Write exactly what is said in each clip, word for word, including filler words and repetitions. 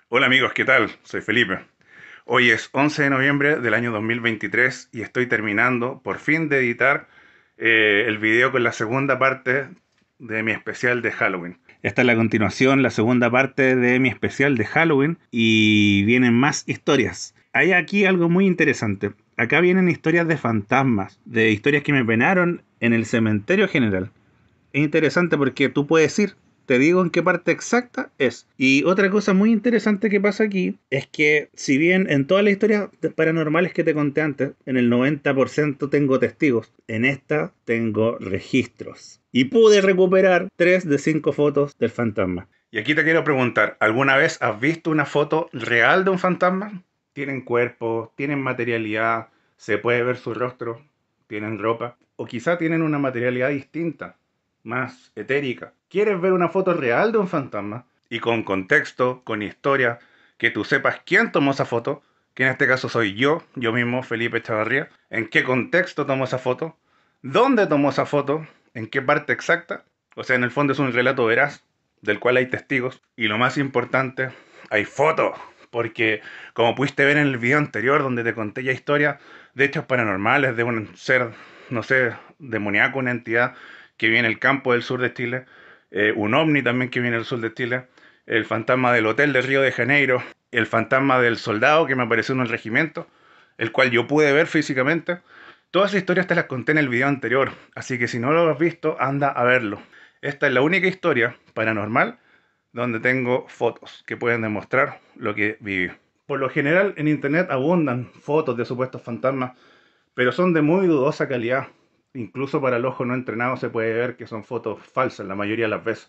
Hola amigos, ¿qué tal? Soy Felipe. Hoy es once de noviembre del año dos mil veintitrés y estoy terminando por fin de editar eh, el video con la segunda parte de mi especial de Halloween. Esta es la continuación, la segunda parte de mi especial de Halloween y vienen más historias. Hay aquí algo muy interesante. Acá vienen historias de fantasmas, de historias que me penaron en el cementerio general. Es interesante porque tú puedes ir, te digo en qué parte exacta es. Y otra cosa muy interesante que pasa aquí es que si bien en todas las historias paranormales que te conté antes, en el noventa por ciento tengo testigos, en esta tengo registros. Y pude recuperar tres de cinco fotos del fantasma. Y aquí te quiero preguntar, ¿alguna vez has visto una foto real de un fantasma? ¿Tienen cuerpo? ¿Tienen materialidad? ¿Se puede ver su rostro? ¿Tienen ropa? ¿O quizá tienen una materialidad distinta, más etérica? ¿Quieres ver una foto real de un fantasma? Y con contexto, con historia, que tú sepas quién tomó esa foto, que en este caso soy yo, yo mismo, Felipe Chavarría. ¿En qué contexto tomó esa foto? ¿Dónde tomó esa foto? ¿En qué parte exacta? O sea, en el fondo es un relato veraz, del cual hay testigos. Y lo más importante, hay fotos. Porque, como pudiste ver en el video anterior, donde te conté ya historias de hechos paranormales, de un ser, no sé, demoníaco, una entidad que viene del campo del sur de Chile, eh, un ovni también que viene del sur de Chile, el fantasma del hotel de Río de Janeiro, el fantasma del soldado que me apareció en el regimiento, el cual yo pude ver físicamente. Todas esas historias te las conté en el video anterior, así que si no lo has visto, anda a verlo. Esta es la única historia paranormal donde tengo fotos que pueden demostrar lo que viví. Por lo general en internet abundan fotos de supuestos fantasmas, pero son de muy dudosa calidad. Incluso para el ojo no entrenado se puede ver que son fotos falsas la mayoría de las veces.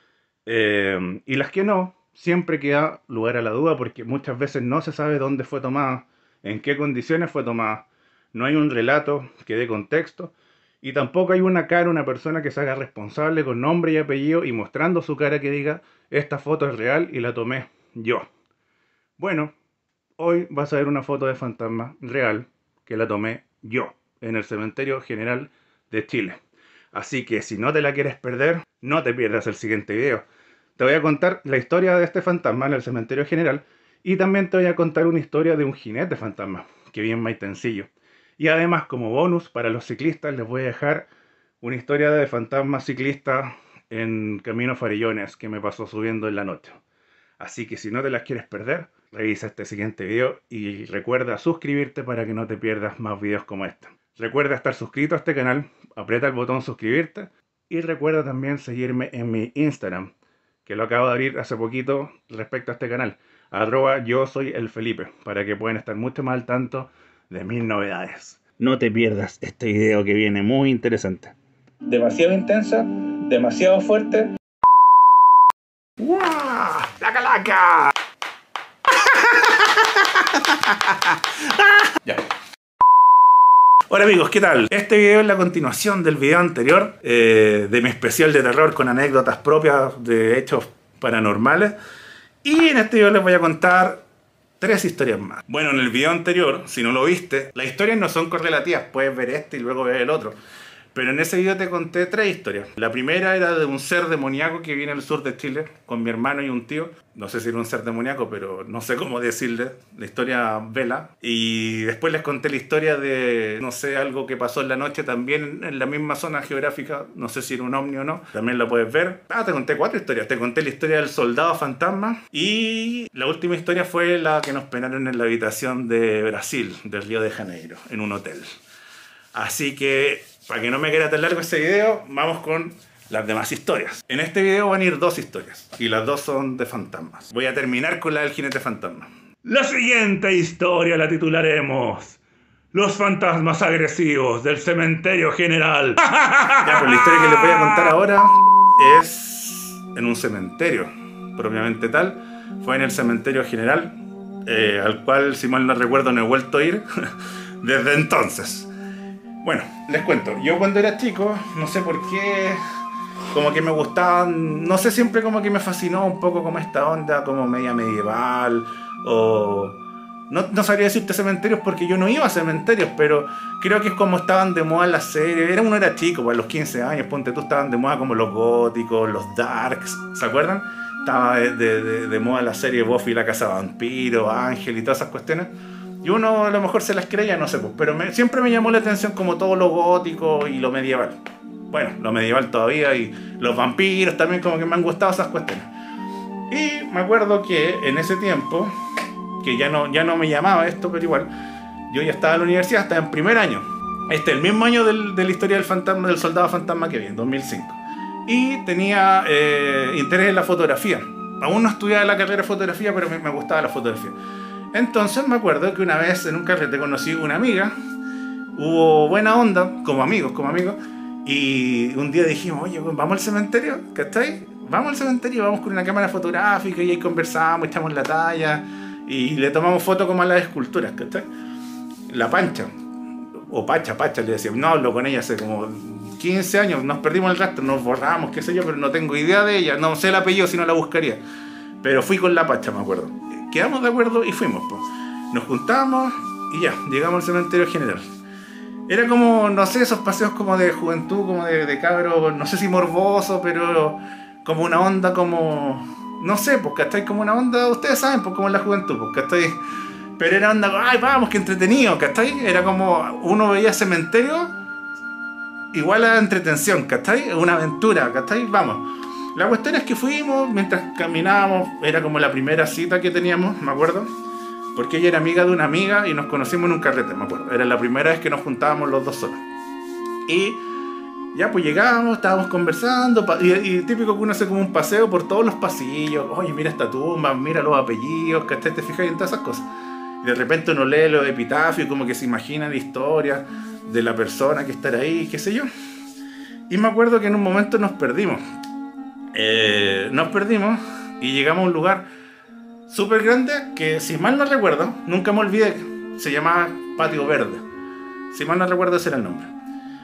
Eh, y las que no, siempre queda lugar a la duda porque muchas veces no se sabe dónde fue tomada, en qué condiciones fue tomada. No hay un relato que dé contexto y tampoco hay una cara, una persona que se haga responsable con nombre y apellido y mostrando su cara que diga esta foto es real y la tomé yo. Bueno, hoy vas a ver una foto de fantasma real que la tomé yo en el Cementerio General de Chile. Así que si no te la quieres perder, no te pierdas el siguiente video. Te voy a contar la historia de este fantasma en el Cementerio General y también te voy a contar una historia de un jinete fantasma que vi en Maitencillo. Y además, como bonus para los ciclistas, les voy a dejar una historia de fantasma ciclista en Camino Farillones que me pasó subiendo en la noche. Así que si no te las quieres perder, revisa este siguiente video y recuerda suscribirte para que no te pierdas más videos como este. Recuerda estar suscrito a este canal, aprieta el botón suscribirte y recuerda también seguirme en mi Instagram, que lo acabo de abrir hace poquito respecto a este canal, arroba yo soy el Felipe, para que puedan estar mucho más al tanto de mis novedades. No te pierdas este video que viene muy interesante. Demasiado intensa, demasiado fuerte. ¡Wow! ¡La calaca! Ya. Hola amigos, ¿qué tal? Este video es la continuación del video anterior, eh, de mi especial de terror con anécdotas propias de hechos paranormales. Y en este video les voy a contar tres historias más. Bueno, en el video anterior, si no lo viste, las historias no son correlativas, puedes ver este y luego ver el otro. Pero en ese video te conté tres historias. La primera era de un ser demoníaco que viene al sur de Chile con mi hermano y un tío. No sé si era un ser demoníaco, pero no sé cómo decirle. La historia vela. Y después les conté la historia de, no sé, algo que pasó en la noche también en la misma zona geográfica. No sé si era un ovni o no. También lo puedes ver. Ah, te conté cuatro historias. Te conté la historia del soldado fantasma. Y la última historia fue la que nos penaron en la habitación de Brasil, del Río de Janeiro, en un hotel. Así que, para que no me quede tan largo este video, vamos con las demás historias. En este video van a ir dos historias, y las dos son de fantasmas. Voy a terminar con la del jinete fantasma. La siguiente historia la titularemos Los fantasmas agresivos del cementerio general. Ya, pues la historia que les voy a contar ahora es en un cementerio, propiamente tal. Fue en el cementerio general, eh, al cual, si mal no recuerdo, no he vuelto a ir desde entonces. Bueno, les cuento, yo cuando era chico, no sé por qué, como que me gustaban, no sé, siempre como que me fascinó un poco como esta onda, como media medieval, o... No, no sabría decirte cementerios porque yo no iba a cementerios, pero creo que es como estaban de moda las series, era uno era chico, pues a los quince años, ponte tú, estaban de moda como los góticos, los darks, ¿se acuerdan? estaba de, de, de moda la serie Buffy la Cazavampiros, Ángel y todas esas cuestiones. Y uno a lo mejor se las creía, no sé, pues, pero me, siempre me llamó la atención como todo lo gótico y lo medieval. Bueno, lo medieval todavía y los vampiros también, como que me han gustado esas cuestiones. Y me acuerdo que en ese tiempo, que ya no, ya no me llamaba esto, pero igual, yo ya estaba en la universidad, estaba en primer año. Este es el mismo año del, de la historia del fantasma, del soldado fantasma que vi, en dos mil cinco. Y tenía eh, interés en la fotografía. Aún no estudiaba la carrera de fotografía, pero me, me gustaba la fotografía. Entonces me acuerdo que una vez en un carrete conocí una amiga, hubo buena onda, como amigos, como amigos, y un día dijimos, oye, vamos al cementerio, ¿cachai? Vamos al cementerio, vamos con una cámara fotográfica y ahí conversamos, echamos la talla y le tomamos fotos como a las esculturas, ¿cachai? La Pancha, o Pacha, Pacha le decía, no hablo con ella hace como quince años, nos perdimos el rastro, nos borramos, qué sé yo, pero no tengo idea de ella, no sé el apellido si no la buscaría, pero fui con la Pacha, me acuerdo. Quedamos de acuerdo y fuimos, pues. Nos juntamos y ya, llegamos al cementerio general. Era como, no sé, esos paseos como de juventud, como de, de cabro, no sé si morboso, pero como una onda como, no sé, pues, ¿cachai? Como una onda, ustedes saben, pues, como en la juventud, pues, ¿cachai? Pero era onda, ay, vamos, qué entretenido, ¿cachai? Era como, uno veía cementerio igual a entretención, ¿cachai? Una aventura, ¿cachai? Vamos. La cuestión es que fuimos, mientras caminábamos, era como la primera cita que teníamos, me acuerdo, porque ella era amiga de una amiga y nos conocimos en un carrete, me acuerdo. Era la primera vez que nos juntábamos los dos solos. Y ya pues llegábamos, estábamos conversando, y, y típico que uno hace como un paseo por todos los pasillos. Oye, mira esta tumba, mira los apellidos, ¿cachai? Te fijas en todas esas cosas. Y de repente uno lee los epitafios, como que se imagina la historia de la persona que estará ahí, qué sé yo. Y me acuerdo que en un momento nos perdimos. Eh, nos perdimos y llegamos a un lugar súper grande que, si mal no recuerdo, nunca me olvidé, se llamaba Patio Verde. Si mal no recuerdo, ese era el nombre.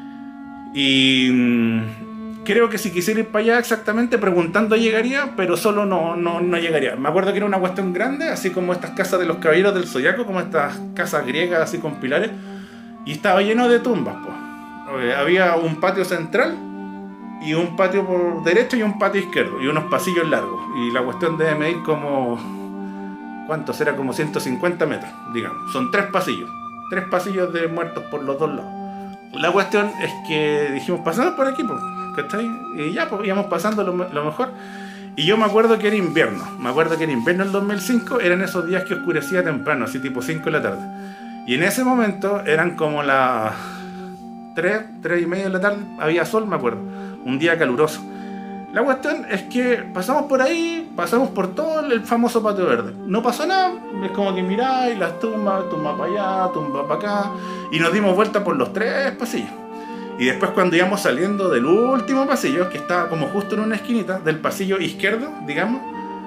Y mmm, creo que si quisiera ir para allá exactamente preguntando llegaría, pero solo no, no, no llegaría. Me acuerdo que era una cuestión grande, así como estas casas de los caballeros del Zodiaco, como estas casas griegas así con pilares, y estaba lleno de tumbas, pues. Eh, había un patio central y un patio por derecho y un patio izquierdo y unos pasillos largos, y la cuestión debe medir como, ¿cuánto será? Como ciento cincuenta metros, digamos. Son tres pasillos, tres pasillos de muertos por los dos lados. La cuestión es que dijimos, pasamos por aquí, pues, ¿cachai? Y ya, pues íbamos pasando lo, lo mejor. Y yo me acuerdo que era invierno, me acuerdo que era invierno el dos mil cinco, eran esos días que oscurecía temprano, así tipo cinco de la tarde. Y en ese momento eran como las tres, tres y media de la tarde, había sol, me acuerdo. Un día caluroso. La cuestión es que pasamos por ahí, pasamos por todo el famoso Patio Verde. No pasó nada, es como que miráis las tumbas, tumba para allá, tumba para acá, y nos dimos vuelta por los tres pasillos. Y después, cuando íbamos saliendo del último pasillo, que estaba como justo en una esquinita del pasillo izquierdo, digamos,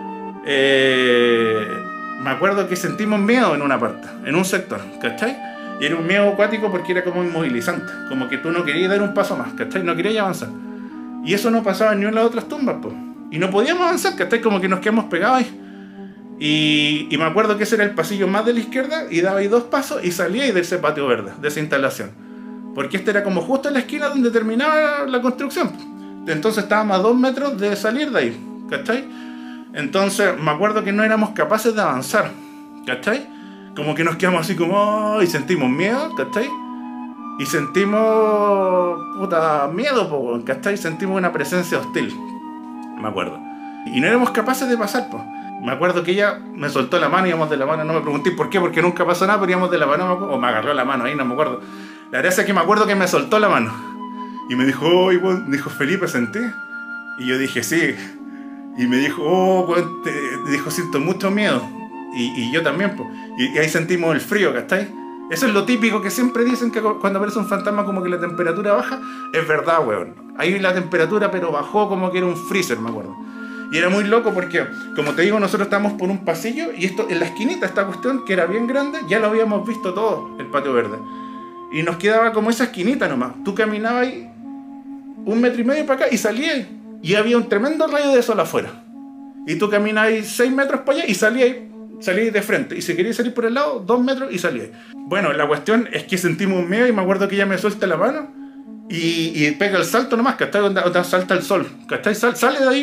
eh, me acuerdo que sentimos miedo en una parte, en un sector, ¿cachai? Y era un miedo acuático porque era como inmovilizante, como que tú no querías dar un paso más, ¿cachai? No querías avanzar. Y eso no pasaba ni en las otras tumbas, pues. Y no podíamos avanzar, ¿cachai? Como que nos quedamos pegados ahí. Y, y me acuerdo que ese era el pasillo más de la izquierda, y daba ahí dos pasos y salía ahí de ese patio verde, de esa instalación. Porque este era como justo en la esquina donde terminaba la construcción. Entonces estábamos a dos metros de salir de ahí, ¿cachai? Entonces me acuerdo que no éramos capaces de avanzar, ¿cachai? Como que nos quedamos así como, oh, y sentimos miedo, ¿cachai? Y sentimos, puta, miedo, po, ¿cachai? Sentimos una presencia hostil, me acuerdo. Y no éramos capaces de pasar, pues. Me acuerdo que ella me soltó la mano, íbamos de la mano, no me pregunté por qué, porque nunca pasó nada, pero íbamos de la mano, o me agarró la mano ahí, no me acuerdo. La verdad es que me acuerdo que me soltó la mano. Y me dijo, oh, igual, dijo, Felipe, ¿sentí? Y yo dije, sí. Y me dijo, oh, pues, te, dijo, siento mucho miedo. Y, y yo también, pues. Y, y ahí sentimos el frío, ¿cachai? Eso es lo típico que siempre dicen, que cuando aparece un fantasma como que la temperatura baja. Es verdad, weón. Ahí la temperatura, pero bajó como que era un freezer, me acuerdo. Y era muy loco porque, como te digo, nosotros estábamos por un pasillo y esto, en la esquinita, esta cuestión que era bien grande, ya lo habíamos visto todo, el patio verde. Y nos quedaba como esa esquinita nomás. Tú caminabas ahí un metro y medio para acá y salías y había un tremendo rayo de sol afuera. Y tú caminabas ahí seis metros para allá y salías, salías de frente. Y si querías salir por el lado, dos metros y salías. Bueno, la cuestión es que sentimos un miedo y me acuerdo que ella me suelta la mano y, y pega el salto nomás, ¿cachai? Donde, donde salta el sol, ¿cachai? Sal, sale de ahí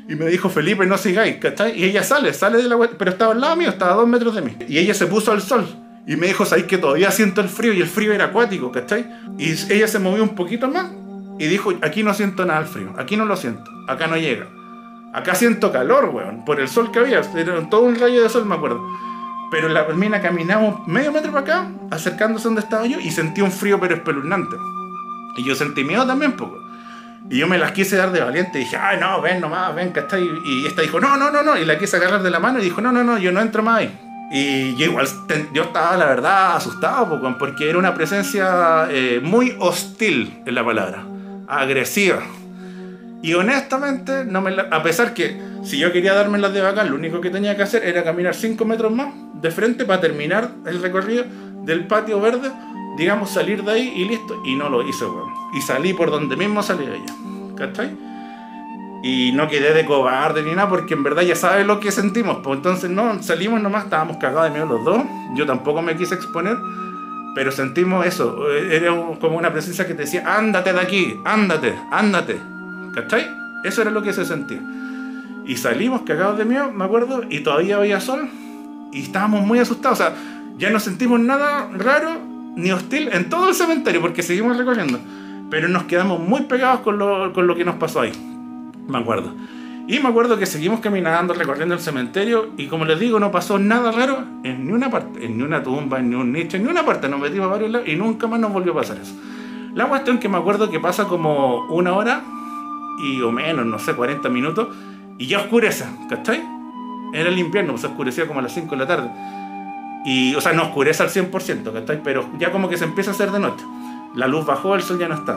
Y me dijo, Felipe, no sigáis, ¿cachai? Y ella sale, sale de la web, pero estaba al lado mío, estaba a dos metros de mí. Y ella se puso al sol. Y me dijo, ¿sabéis que todavía siento el frío? Y el frío era acuático, ¿cachai? Y ella se movió un poquito más y dijo, aquí no siento nada el frío, aquí no lo siento, acá no llega. Acá siento calor, weón, por el sol que había, era todo un rayo de sol, me acuerdo. Pero la mina caminamos medio metro para acá, acercándose donde estaba yo, y sentí un frío pero espeluznante. Y yo sentí miedo también, poco. Y yo me las quise dar de valiente, y dije, ay, no, ven nomás, ven, ¿cachai? Y esta dijo, no, no, no, no, y la quise agarrar de la mano y dijo, no, no, no, yo no entro más ahí. Y yo igual, yo estaba, la verdad, asustado, poco, porque era una presencia eh, muy hostil, en la palabra, agresiva. Y honestamente, no me la, a pesar que si yo quería darme las de bacán, lo único que tenía que hacer era caminar cinco metros más de frente para terminar el recorrido del patio verde, digamos, salir de ahí y listo. Y no lo hice, weón. Y salí por donde mismo salí ella, ¿cachai? Y no quedé de cobarde ni nada, porque en verdad ya sabes lo que sentimos. Pues entonces no, salimos nomás, estábamos cagados de miedo los dos. Yo tampoco me quise exponer, pero sentimos eso. Era como una presencia que te decía, ándate de aquí, ándate, ándate. ¿Cachai? Eso era lo que se sentía. Y salimos cagados de miedo, me acuerdo, y todavía había sol, y estábamos muy asustados. O sea, ya no sentimos nada raro ni hostil en todo el cementerio, porque seguimos recorriendo. Pero nos quedamos muy pegados con lo, con lo que nos pasó ahí, me acuerdo. Y me acuerdo que seguimos caminando, recorriendo el cementerio, y como les digo, no pasó nada raro en ni una parte, en ni una tumba, en ni un nicho, en ni una parte. Nos metimos a varios lados y nunca más nos volvió a pasar eso. La cuestión que me acuerdo que pasa como una hora y o menos, no sé, cuarenta minutos, y ya oscurece, ¿cachai? Era el invierno, pues oscurecía como a las cinco de la tarde. Y, o sea, no oscurece al cien por ciento, ¿cachai? Pero ya como que se empieza a hacer de noche. La luz bajó, el sol ya no está.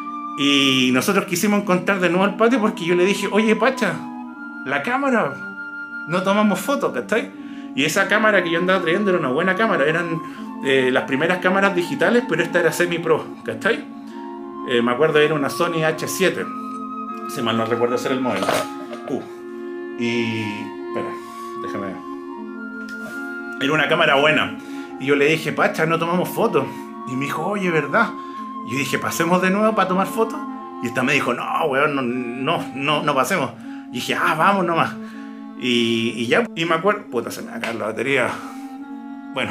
Y nosotros quisimos encontrar de nuevo el patio porque yo le dije, oye, Pacha, la cámara, no tomamos fotos, ¿cachai? Y esa cámara que yo andaba trayendo era una buena cámara, eran eh, las primeras cámaras digitales, pero esta era semi-pro, ¿cachai? Eh, me acuerdo era una Sony H siete. Si mal no recuerdo hacer el modelo. Uh, y... espera, déjame ver. Era una cámara buena. Y yo le dije, Pacha, no tomamos fotos. Y me dijo, oye, ¿verdad? Y yo dije, ¿pasemos de nuevo para tomar fotos? Y esta me dijo, no, weón, no, no, no, no pasemos. Y dije, ah, vamos nomás. Y, y ya, y me acuerdo... Puta, se me va a caer la batería. Bueno.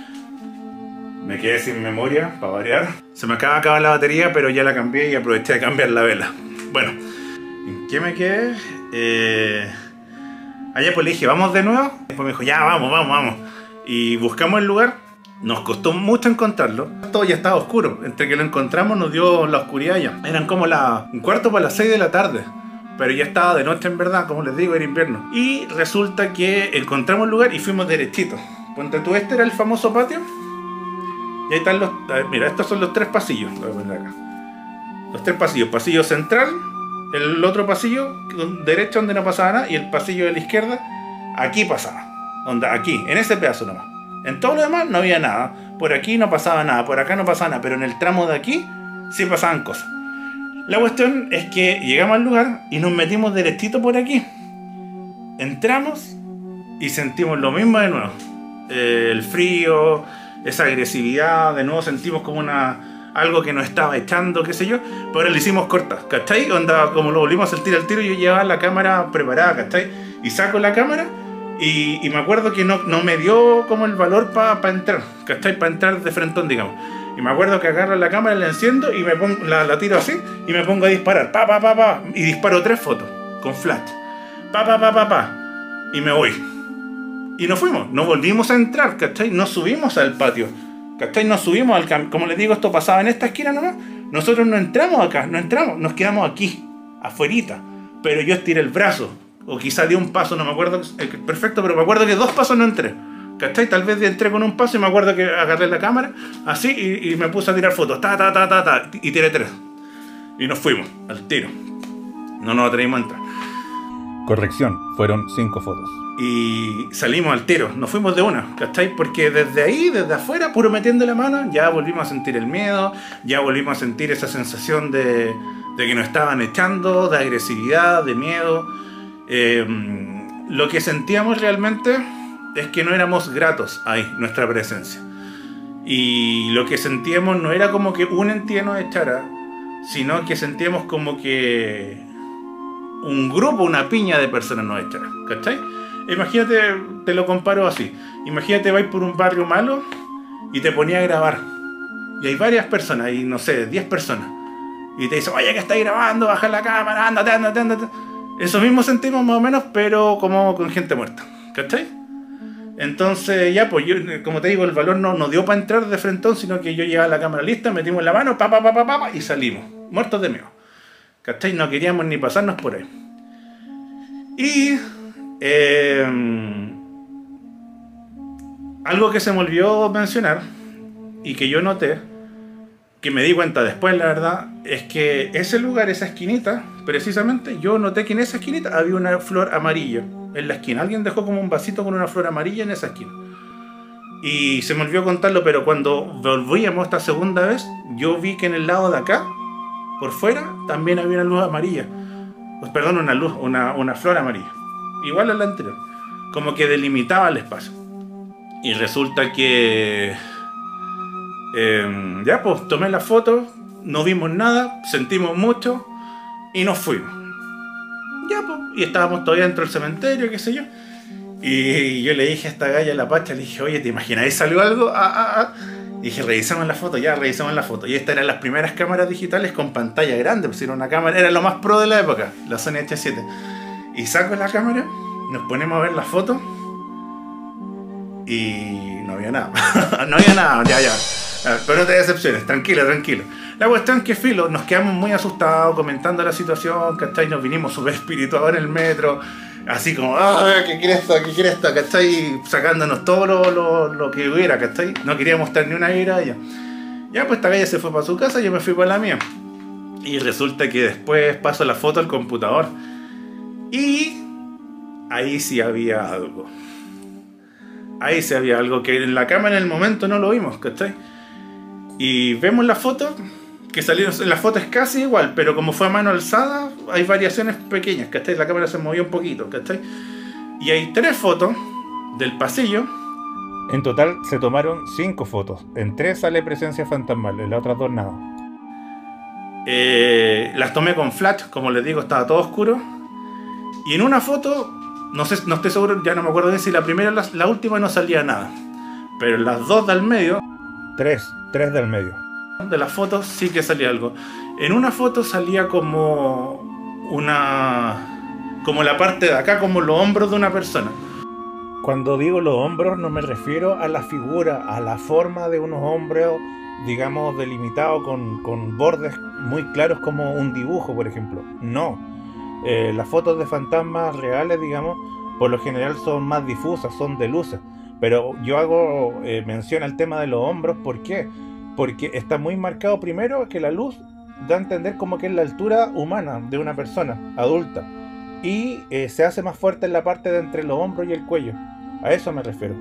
Me quedé sin memoria, para variar. Se me acaba de acabar la batería, pero ya la cambié y aproveché de cambiar la vela. Bueno. ¿En qué me quedé? Eh... Allá pues le dije, ¿vamos de nuevo? Después me dijo, ya, vamos, vamos, vamos. Y buscamos el lugar. Nos costó mucho encontrarlo. Todo ya estaba oscuro. Entre que lo encontramos nos dio la oscuridad ya. Eran como la, un cuarto para las seis de la tarde. Pero ya estaba de noche en verdad, como les digo, era invierno. Y resulta que encontramos el lugar y fuimos derechito. Ponte tú, este era el famoso patio. Y ahí están los... Mira, estos son los tres pasillos. Lo voy a poner acá. Los tres pasillos. Pasillo central. El otro pasillo, derecho donde no pasaba nada, y el pasillo de la izquierda, aquí pasaba. Onda, aquí, en ese pedazo nomás. En todo lo demás no había nada. Por aquí no pasaba nada, por acá no pasaba nada, pero en el tramo de aquí sí pasaban cosas. La cuestión es que llegamos al lugar y nos metimos derechito por aquí. Entramos y sentimos lo mismo de nuevo. Eh, el frío, esa agresividad, de nuevo sentimos como una... algo que nos estaba echando, qué sé yo, pero le hicimos corta, ¿cachai? Onda, como lo volvimos a sentir al tiro, yo llevaba la cámara preparada, ¿cachai? Y saco la cámara y, y me acuerdo que no, no me dio como el valor para pa entrar, ¿cachai? Para entrar de frentón, digamos. Y me acuerdo que agarro la cámara, la enciendo y me pongo, la, la tiro así y me pongo a disparar, pa, pa, pa, pa, y disparo tres fotos con flash, pa, pa, pa, pa, pa, y me voy. Y nos fuimos, no volvimos a entrar, ¿cachai? No subimos al patio. ¿Cachai? Nos subimos al camión. Como les digo, esto pasaba en esta esquina nomás. Nosotros no entramos acá, no entramos, nos quedamos aquí, afuerita. Pero yo estiré el brazo, o quizá di un paso, no me acuerdo perfecto, pero me acuerdo que dos pasos no entré. ¿Cachai? Tal vez entré con un paso y me acuerdo que agarré la cámara, así, y, y me puse a tirar fotos, ta, ta, ta, ta, ta, y tiré tres. Y nos fuimos, al tiro. No nos atrevimos a entrar. Corrección, fueron cinco fotos. Y salimos al tiro, nos fuimos de una, ¿cachai? Porque desde ahí, desde afuera, puro metiendo la mano, ya volvimos a sentir el miedo, ya volvimos a sentir esa sensación de, de que nos estaban echando, de agresividad, de miedo. Eh, lo que sentíamos realmente es que no éramos gratos ahí, nuestra presencia. Y lo que sentíamos no era como que una entidad nos echara, sino que sentíamos como que un grupo, una piña de personas nos echará, ¿cachai? Imagínate, te lo comparo así. Imagínate, vais por un barrio malo y te ponía a grabar. Y hay varias personas, y no sé, diez personas. Y te dicen, oye, que estáis grabando, baja la cámara, ándate, ándate, ándate. Eso mismo sentimos más o menos, pero como con gente muerta, ¿cachai? Entonces, ya, pues yo, como te digo, el valor no nos dio para entrar de frentón, sino que yo llevaba la cámara lista, metimos la mano, pa, pa, pa, pa, pa, pa, y salimos, muertos de miedo. ¿Cachai? No queríamos ni pasarnos por ahí. Y eh, algo que se me olvidó mencionar y que yo noté, que me di cuenta después, la verdad, es que ese lugar, esa esquinita, precisamente, yo noté que en esa esquinita había una flor amarilla en la esquina. Alguien dejó como un vasito con una flor amarilla en esa esquina. Y se me olvidó contarlo, pero cuando volvíamos esta segunda vez, yo vi que en el lado de acá, por fuera, también había una luz amarilla. Pues, perdón, una luz, una, una flor amarilla. Igual a la anterior. Como que delimitaba el espacio. Y resulta que... Eh, ya, pues, tomé la foto, no vimos nada, sentimos mucho y nos fuimos. Ya, pues, y estábamos todavía dentro del cementerio, qué sé yo. Y yo le dije a esta galla, la Pacha, le dije, oye, ¿te imagináis salió algo? Ah, ah, ah. Y dije, revisamos la foto, ya, revisamos la foto. Y estas eran las primeras cámaras digitales con pantalla grande, pues era una cámara, era lo más pro de la época, la Sony H siete. Y saco la cámara, nos ponemos a ver la foto y no había nada. No había nada, ya, ya. Pero no te decepciones, tranquilo, tranquilo. La cuestión es que, filo, nos quedamos muy asustados comentando la situación, ¿cachai? Nos vinimos súper espirituados en el metro, así como, ah, ¿qué quiere esto? ¿Qué quiere esto? ¿Cachai? Sacándonos todo lo, lo, lo que hubiera, ¿cachai? No queríamos estar ni una ira ya. Ya, pues esta calle se fue para su casa y yo me fui para la mía. Y resulta que después paso la foto al computador. Y ahí sí había algo. Ahí sí había algo que en la cámara en el momento no lo vimos, ¿cachai? Y vemos la foto, que salieron, la foto es casi igual, pero como fue a mano alzada, hay variaciones pequeñas, ¿cachai? La cámara se movió un poquito, ¿cachai? Y hay tres fotos del pasillo. En total se tomaron cinco fotos. En tres sale presencia fantasmal, en las otras dos nada. Eh, las tomé con flash, como les digo, estaba todo oscuro. Y en una foto, no sé, no estoy seguro, ya no me acuerdo bien si la primera o la, la última no salía nada. Pero en las dos del medio... Tres, tres del medio. De las fotos sí que salía algo. En una foto salía como una... como la parte de acá, como los hombros de una persona. Cuando digo los hombros no me refiero a la figura, a la forma de unos hombros, digamos, delimitados con, con bordes muy claros como un dibujo, por ejemplo. No. Eh, las fotos de fantasmas reales, digamos, por lo general son más difusas, son de luces. Pero yo hago eh, mención al tema de los hombros, ¿por qué? Porque está muy marcado primero que la luz da a entender como que es la altura humana de una persona adulta. Y eh, se hace más fuerte en la parte de entre los hombros y el cuello. A eso me refiero.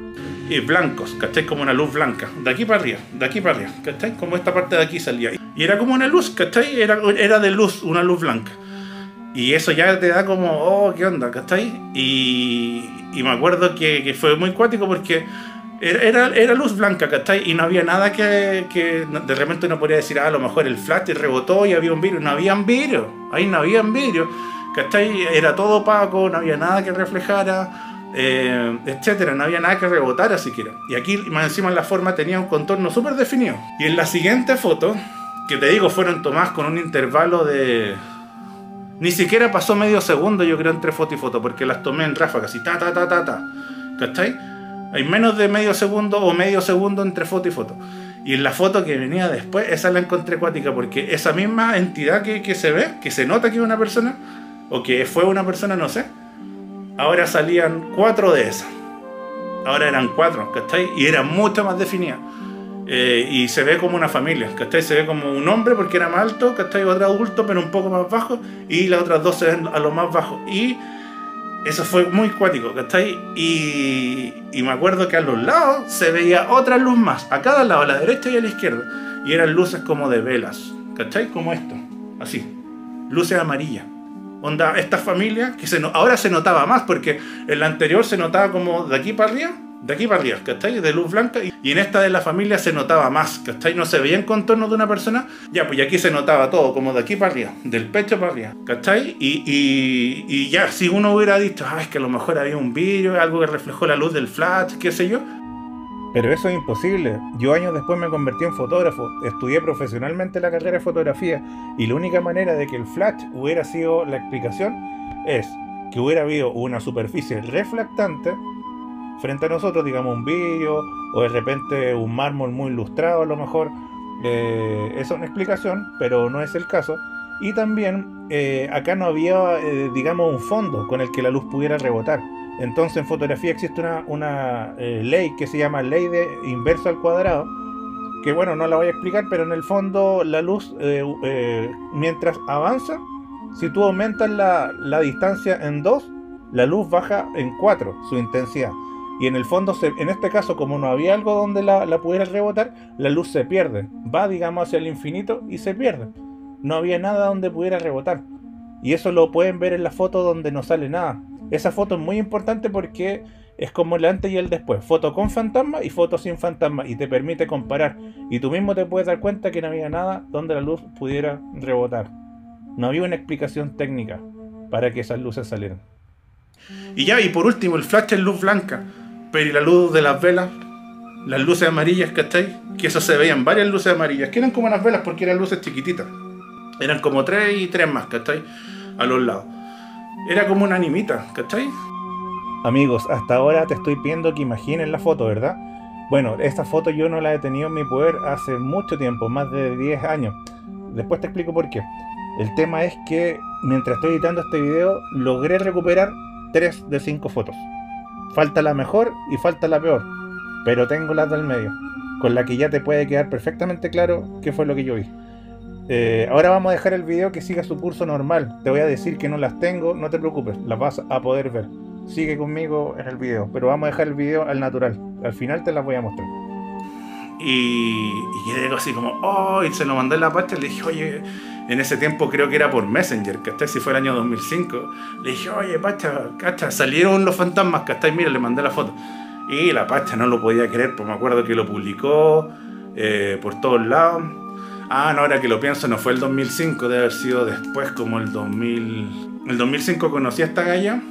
Y blancos, ¿cachai? Como una luz blanca. De aquí para arriba, de aquí para arriba, ¿cachai? Como esta parte de aquí salía. Y era como una luz, ¿cachai? Era, era de luz, una luz blanca. Y eso ya te da como, oh, ¿qué onda? ¿Cachai? Y, y me acuerdo que, que fue muy cuático porque era, era, era luz blanca, ¿cachai? Y no había nada que, que de repente uno podría decir, ah, a lo mejor el flash rebotó y había un vidrio. No había vidrio, ahí no había vidrio, ¿cachai? Era todo opaco, no había nada que reflejara, eh, etcétera. No había nada que rebotara siquiera. Y aquí, más encima, la forma tenía un contorno súper definido. Y en la siguiente foto, que te digo, fueron tomadas con un intervalo de... Ni siquiera pasó medio segundo, yo creo, entre foto y foto, porque las tomé en ráfaga, así, ta, ta, ta, ta, ta. ¿Cachai? Hay menos de medio segundo o medio segundo entre foto y foto. Y en la foto que venía después, esa la encontré cuática, porque esa misma entidad que, que se ve, que se nota que es una persona, o que fue una persona, no sé, ahora salían cuatro de esas. Ahora eran cuatro, ¿cachai? Y era mucho más definida. Eh, y se ve como una familia, ¿cachai? Se ve como un hombre porque era más alto, ¿cachai? Otro adulto pero un poco más bajo, y las otras dos se ven a lo más bajo. Y eso fue muy cuático, ¿cachai? Y, y me acuerdo que a los lados se veía otra luz más, a cada lado, a la derecha y a la izquierda. Y eran luces como de velas, ¿cachai? Como esto, así, luces amarillas. Onda, esta familia, que se no, ahora se notaba más, porque en la anterior se notaba como de aquí para arriba, de aquí para arriba, ¿cachai? De luz blanca. Y en esta de la familia se notaba más, ¿cachai? No se veían contornos de una persona. Ya, pues aquí se notaba todo, como de aquí para arriba, del pecho para arriba, ¿cachai? Y, y, y ya, si uno hubiera dicho, ah, es que a lo mejor había un vidrio, algo que reflejó la luz del flash, qué sé yo. Pero eso es imposible. Yo años después me convertí en fotógrafo, estudié profesionalmente la carrera de fotografía y la única manera de que el flash hubiera sido la explicación es que hubiera habido una superficie reflectante frente a nosotros, digamos un vidrio o de repente un mármol muy ilustrado a lo mejor. Eh, esa es una explicación, pero no es el caso. Y también eh, acá no había, eh, digamos, un fondo con el que la luz pudiera rebotar. Entonces en fotografía existe una, una eh, ley que se llama ley de inverso al cuadrado, que bueno, no la voy a explicar, pero en el fondo la luz, eh, eh, mientras avanza, si tú aumentas la, la distancia en dos, la luz baja en cuatro, su intensidad. Y en el fondo, se, en este caso, como no había algo donde la, la pudiera rebotar, la luz se pierde. Va, digamos, hacia el infinito y se pierde. No había nada donde pudiera rebotar. Y eso lo pueden ver en la foto donde no sale nada. Esa foto es muy importante porque es como el antes y el después. Foto con fantasma y foto sin fantasma. Y te permite comparar. Y tú mismo te puedes dar cuenta que no había nada donde la luz pudiera rebotar. No había una explicación técnica para que esas luces salieran. Y ya, y por último, el flash es luz blanca. Pero y la luz de las velas, las luces amarillas, ¿cachai? Que eso se veían varias luces amarillas, que eran como unas velas porque eran luces chiquititas. Eran como tres y tres más, ¿cachai? A los lados. Era como una animita, ¿cachai? Amigos, hasta ahora te estoy pidiendo que imaginen la foto, ¿verdad? Bueno, esta foto yo no la he tenido en mi poder hace mucho tiempo, más de diez años. Después te explico por qué. El tema es que mientras estoy editando este video, logré recuperar tres de cinco fotos. Falta la mejor y falta la peor, pero tengo las del medio, con la que ya te puede quedar perfectamente claro qué fue lo que yo vi. Eh, ahora vamos a dejar el video que siga su curso normal. Te voy a decir que no las tengo, no te preocupes, las vas a poder ver. Sigue conmigo en el video, pero vamos a dejar el video al natural. Al final te las voy a mostrar. Y, y quedé así como, oh, y se lo mandé a la Pacha y le dije, oye, en ese tiempo creo que era por Messenger, ¿cachai? Si fue el año dos mil cinco. Le dije, oye, Pacha, cacha, salieron los fantasmas, ¿cachai? Mira, le mandé la foto. Y la Pacha no lo podía creer, pues me acuerdo que lo publicó eh, por todos lados. Ah, no, ahora que lo pienso, no fue el dos mil cinco, debe haber sido después, como el dos mil... El dos mil cinco conocí a esta galla,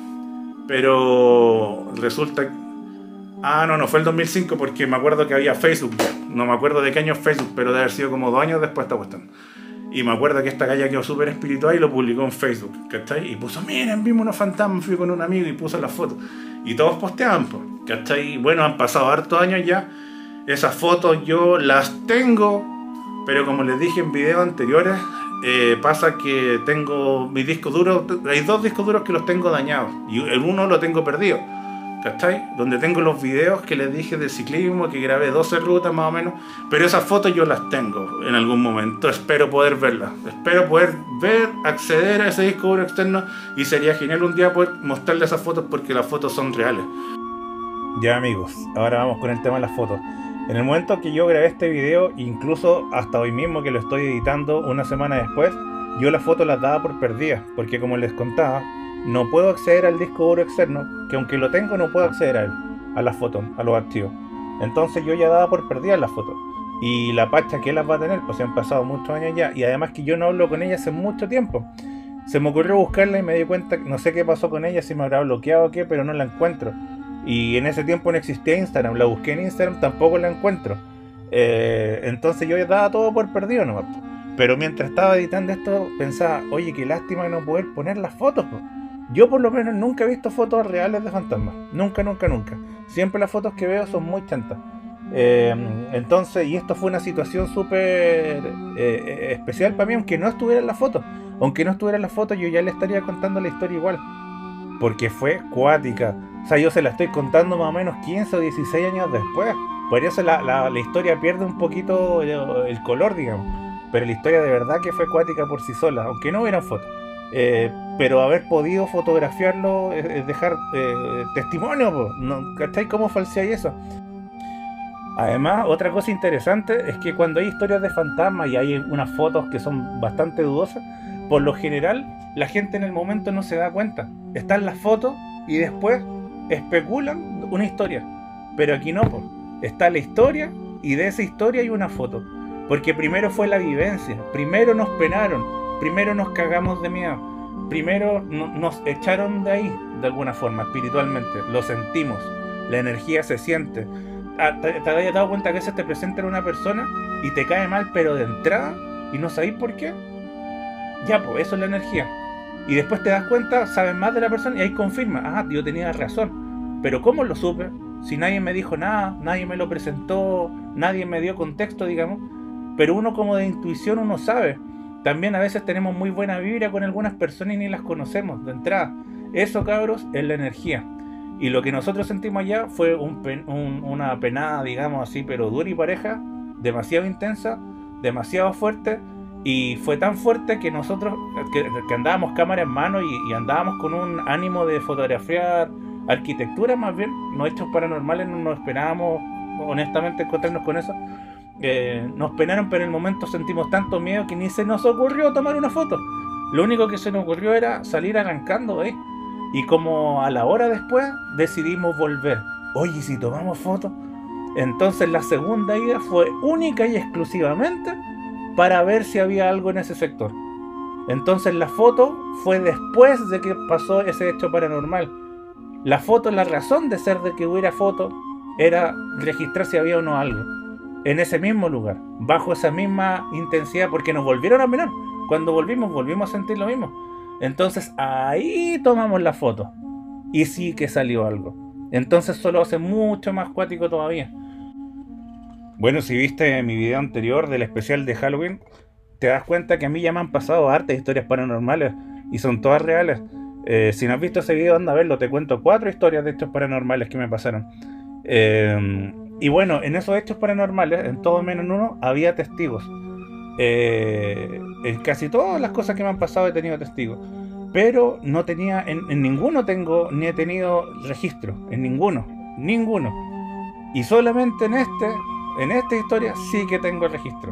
pero resulta que... Ah, no, no fue el dos mil cinco porque me acuerdo que había Facebook ya. No me acuerdo de qué año es Facebook, pero debe haber sido como dos años después esta cuestión. Y me acuerdo que esta galla quedó súper espiritual y lo publicó en Facebook, ¿cachai? Y puso, miren, vimos unos fantasmas, fui con un amigo y puso las fotos. Y todos posteaban, pues, ¿cachai? Bueno, han pasado hartos años ya. Esas fotos yo las tengo, pero como les dije en videos anteriores, eh, pasa que tengo mi disco duro, hay dos discos duros que los tengo dañados. Y el uno lo tengo perdido, ¿cachai? Donde tengo los videos que les dije de ciclismo, que grabé doce rutas más o menos, pero esas fotos yo las tengo en algún momento, espero poder verlas, espero poder ver, acceder a ese disco duro externo y sería genial un día poder mostrarles esas fotos porque las fotos son reales. Ya amigos, ahora vamos con el tema de las fotos. En el momento que yo grabé este video, incluso hasta hoy mismo que lo estoy editando una semana después, yo las fotos las daba por perdidas, porque como les contaba, no puedo acceder al disco duro externo, que aunque lo tengo no puedo acceder a él, a las fotos, a los archivos. Entonces yo ya daba por perdidas las fotos. Y la Pacha, ¿qué las va a tener? Pues se han pasado muchos años ya, y además que yo no hablo con ella hace mucho tiempo. Se me ocurrió buscarla y me di cuenta, no sé qué pasó con ella, si me habrá bloqueado o qué, pero no la encuentro. Y en ese tiempo no existía Instagram, la busqué en Instagram, tampoco la encuentro. Eh, entonces yo ya daba todo por perdido nomás. Pero mientras estaba editando esto pensaba, oye, qué lástima no poder poner las fotos, po. Yo por lo menos nunca he visto fotos reales de fantasmas. Nunca, nunca, nunca. Siempre las fotos que veo son muy chantas. Eh, entonces, y esto fue una situación súper eh, especial para mí, aunque no estuviera en la foto. Aunque no estuviera en la foto, yo ya le estaría contando la historia igual. Porque fue cuática. O sea, yo se la estoy contando más o menos quince o dieciséis años después. Por eso la, la, la historia pierde un poquito el, el color, digamos. Pero la historia de verdad que fue cuática por sí sola, aunque no hubieran fotos. Eh, pero haber podido fotografiarlo es, es dejar eh, testimonio, po. ¿No? ¿Cachai cómo falseáis eso? Además, otra cosa interesante es que cuando hay historias de fantasmas y hay unas fotos que son bastante dudosas, por lo general la gente en el momento no se da cuenta. Están las fotos y después especulan una historia. Pero aquí no, pues. Está la historia y de esa historia hay una foto. Porque primero fue la vivencia, primero nos penaron, primero nos cagamos de miedo, primero no, nos echaron de ahí, de alguna forma, espiritualmente. Lo sentimos, la energía se siente. ¿Te, te habías dado cuenta que a veces te presentan una persona y te cae mal, pero de entrada, y no sabéis por qué? Ya, pues, eso es la energía. Y después te das cuenta, sabes más de la persona y ahí confirma, ah, yo tenía razón. Pero ¿cómo lo supe? Si nadie me dijo nada, nadie me lo presentó, nadie me dio contexto, digamos. Pero uno como de intuición uno sabe. También a veces tenemos muy buena vibra con algunas personas y ni las conocemos de entrada. Eso, cabros, es la energía. Y lo que nosotros sentimos allá fue un pen, un, una penada, digamos así, pero dura y pareja, demasiado intensa, demasiado fuerte. Y fue tan fuerte que nosotros, que, que andábamos cámara en mano y, y andábamos con un ánimo de fotografiar arquitectura más bien. No hechos paranormales, no nos esperábamos honestamente encontrarnos con eso. Eh, nos penaron, pero en el momento sentimos tanto miedo que ni se nos ocurrió tomar una foto. Lo único que se nos ocurrió era salir arrancando ahí. Y como a la hora después decidimos volver. Oye, si tomamos fotos. Entonces la segunda ida fue única y exclusivamente para ver si había algo en ese sector. Entonces la foto fue después de que pasó ese hecho paranormal. La foto, la razón de ser de que hubiera foto era registrar si había o no algo en ese mismo lugar, bajo esa misma intensidad, porque nos volvieron a mirar. Cuando volvimos, volvimos a sentir lo mismo. Entonces ahí tomamos la foto y sí que salió algo. Entonces solo hace mucho más cuático todavía. Bueno, si viste mi video anterior del especial de Halloween, te das cuenta que a mí ya me han pasado hartas historias paranormales y son todas reales. Eh, si no has visto ese video, anda a verlo. Te cuento cuatro historias de hechos paranormales que me pasaron. Eh, y bueno, en esos hechos paranormales, en todo menos en uno, había testigos. Eh, en casi todas las cosas que me han pasado he tenido testigos. Pero no tenía, en, en ninguno tengo, ni he tenido registro. En ninguno, ninguno. Y solamente en este, en esta historia sí que tengo registro.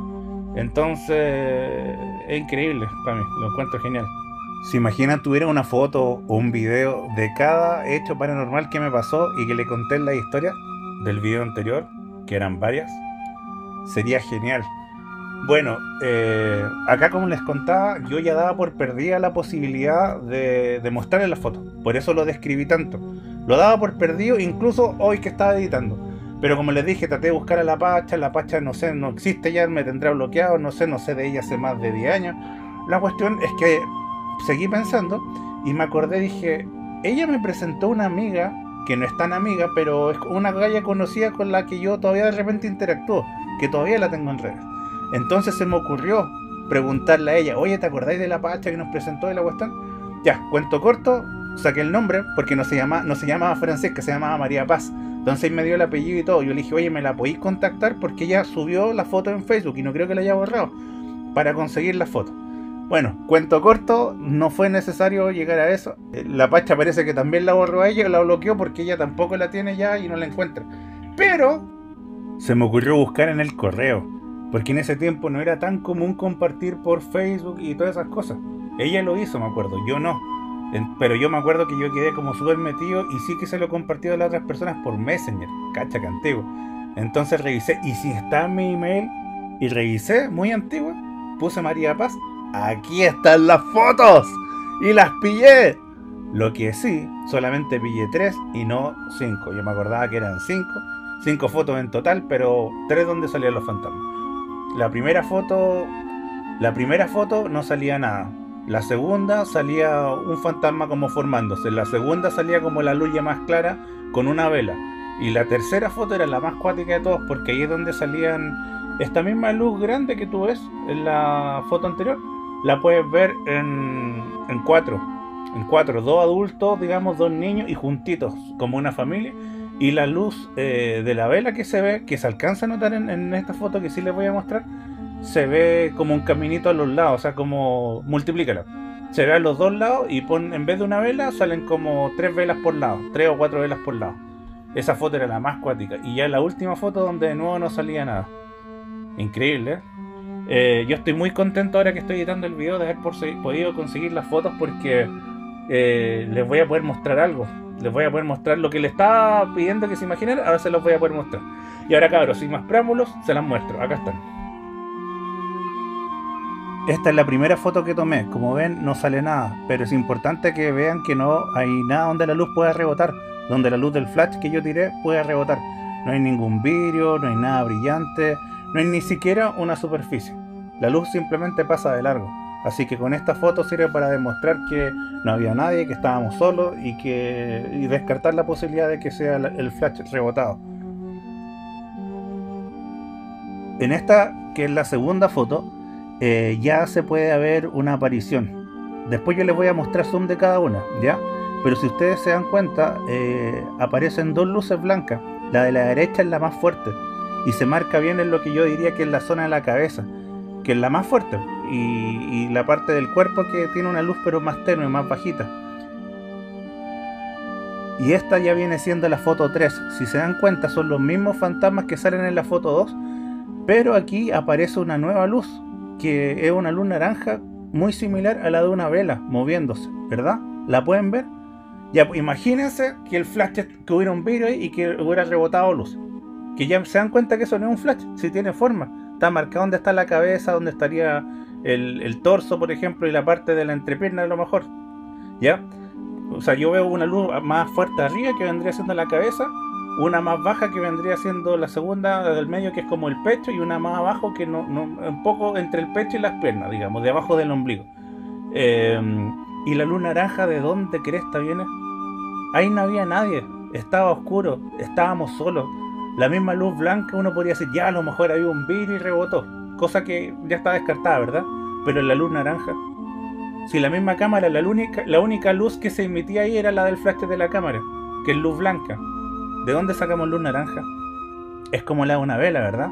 Entonces, es increíble para mí, lo encuentro genial. ¿Se imaginan tuviera una foto o un video de cada hecho paranormal que me pasó y que le conté la historia del video anterior, que eran varias? Sería genial. Bueno, eh, acá como les contaba, yo ya daba por perdida la posibilidad de, de mostrarles las fotos. Por eso lo describí tanto. Lo daba por perdido incluso hoy que estaba editando. Pero como les dije, traté de buscar a la Pacha. La Pacha no sé, no existe ya, me tendrá bloqueado, no sé, no sé de ella hace más de diez años. La cuestión es que seguí pensando y me acordé, dije, ella me presentó una amiga, que no es tan amiga, pero es una galla conocida con la que yo todavía de repente interactúo, que todavía la tengo en redes. Entonces se me ocurrió preguntarle a ella, oye, ¿te acordáis de la Pacha que nos presentó de la cuestión? Ya, cuento corto, saqué el nombre, porque no se llama, no se llamaba Francisca, se llamaba María Paz. Entonces me dio el apellido y todo. Yo le dije, oye, ¿me la podéis contactar? Porque ella subió la foto en Facebook y no creo que la haya borrado, para conseguir la foto. Bueno, cuento corto, no fue necesario llegar a eso. La Pacha parece que también la borró a ella, la bloqueó porque ella tampoco la tiene ya y no la encuentra. Pero se me ocurrió buscar en el correo, porque en ese tiempo no era tan común compartir por Facebook y todas esas cosas. Ella lo hizo, me acuerdo, yo no. Pero yo me acuerdo que yo quedé como súper metido y sí que se lo he compartido a las otras personas por Messenger. Cacha que antiguo. Entonces revisé, y si está en mi email, y revisé, muy antiguo, puse María Paz. Aquí están las fotos y las pillé. Lo que sí, solamente pillé tres y no cinco. Yo me acordaba que eran cinco. Cinco fotos en total, pero tres donde salían los fantasmas. La primera foto, la primera foto no salía nada. La segunda salía un fantasma como formándose. La segunda salía como la luz ya más clara con una vela. Y la tercera foto era la más cuática de todos, porque ahí es donde salían esta misma luz grande que tú ves en la foto anterior. La puedes ver en, en cuatro. En cuatro, dos adultos, digamos, dos niños y juntitos, como una familia. Y la luz eh, de la vela que se ve, que se alcanza a notar en, en esta foto que sí les voy a mostrar, se ve como un caminito a los lados, o sea, como multiplícala. Se ve a los dos lados y pon, en vez de una vela salen como tres velas por lado, tres o cuatro velas por lado. Esa foto era la más cuática. Y ya la última foto donde de nuevo no salía nada. Increíble, ¿eh? Eh, yo estoy muy contento ahora que estoy editando el video de haber podido conseguir las fotos, porque eh, les voy a poder mostrar algo. Les voy a poder mostrar lo que le estaba pidiendo que se imaginen, ahora se los voy a poder mostrar. Y ahora, cabros, sin más preámbulos, se las muestro. Acá están. Esta es la primera foto que tomé. Como ven, no sale nada, pero es importante que vean que no hay nada donde la luz pueda rebotar, donde la luz del flash que yo tiré pueda rebotar. No hay ningún vidrio, no hay nada brillante, no hay ni siquiera una superficie. La luz simplemente pasa de largo. Así que con esta foto sirve para demostrar que no había nadie, que estábamos solos y que y descartar la posibilidad de que sea el flash rebotado. En esta, que es la segunda foto, eh, ya se puede ver una aparición. Después yo les voy a mostrar zoom de cada una, ¿ya? Pero si ustedes se dan cuenta, eh, aparecen dos luces blancas. La de la derecha es la más fuerte y se marca bien en lo que yo diría que es la zona de la cabeza, que es la más fuerte, y, y la parte del cuerpo que tiene una luz pero más tenue, más bajita. Y esta ya viene siendo la foto tres. Si se dan cuenta, son los mismos fantasmas que salen en la foto dos, pero aquí aparece una nueva luz, que es una luz naranja muy similar a la de una vela moviéndose, ¿verdad? ¿La pueden ver? Ya, imagínense que el flash, que hubiera un vidrio y que hubiera rebotado luz. Que ya se dan cuenta que eso no es un flash, si tiene forma. Está marcado dónde está la cabeza, dónde estaría el, el torso, por ejemplo, y la parte de la entrepierna a lo mejor. ¿Ya? O sea, yo veo una luz más fuerte arriba que vendría siendo la cabeza, una más baja que vendría siendo la segunda del medio, que es como el pecho, y una más abajo que no, no un poco entre el pecho y las piernas, digamos, de abajo del ombligo. Eh, y la luz naranja, ¿de dónde cresta viene? Ahí no había nadie, estaba oscuro, estábamos solos. La misma luz blanca uno podría decir, ya a lo mejor había un vidrio y rebotó, cosa que ya está descartada, ¿verdad? Pero la luz naranja, si la misma cámara, la única, la única luz que se emitía ahí era la del flash de la cámara, que es luz blanca. ¿De dónde sacamos luz naranja? Es como la de una vela, ¿verdad?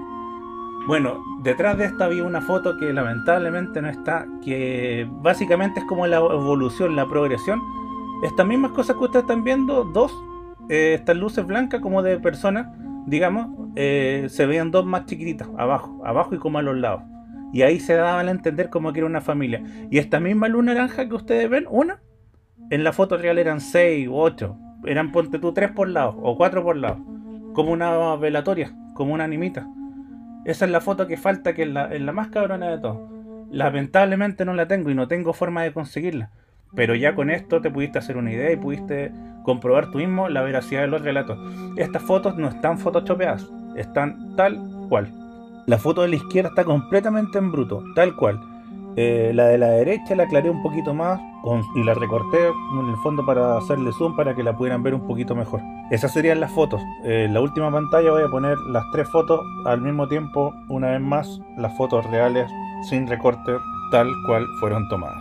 Bueno, detrás de esta había una foto que lamentablemente no está, que básicamente es como la evolución, la progresión. Estas mismas cosas que ustedes están viendo, dos, eh, estas luces blancas como de personas, digamos, eh, se veían dos más chiquititas, abajo, abajo y como a los lados. Y ahí se daban a entender como que era una familia. Y esta misma luz naranja que ustedes ven, una, en la foto real eran seis u ocho. Eran, ponte tú, tres por lado o cuatro por lado. Como una velatoria, como una animita. Esa es la foto que falta, que es la, es la más cabrona de todo. Lamentablemente no la tengo y no tengo forma de conseguirla. Pero ya con esto te pudiste hacer una idea y pudiste comprobar tú mismo la veracidad de los relatos. Estas fotos no están photoshopeadas, están tal cual. La foto de la izquierda está completamente en bruto, tal cual. Eh, la de la derecha la aclaré un poquito más con, y la recorté en el fondo para hacerle zoom para que la pudieran ver un poquito mejor. Esas serían las fotos. Eh, en la última pantalla voy a poner las tres fotos al mismo tiempo, una vez más, las fotos reales sin recorte, tal cual fueron tomadas.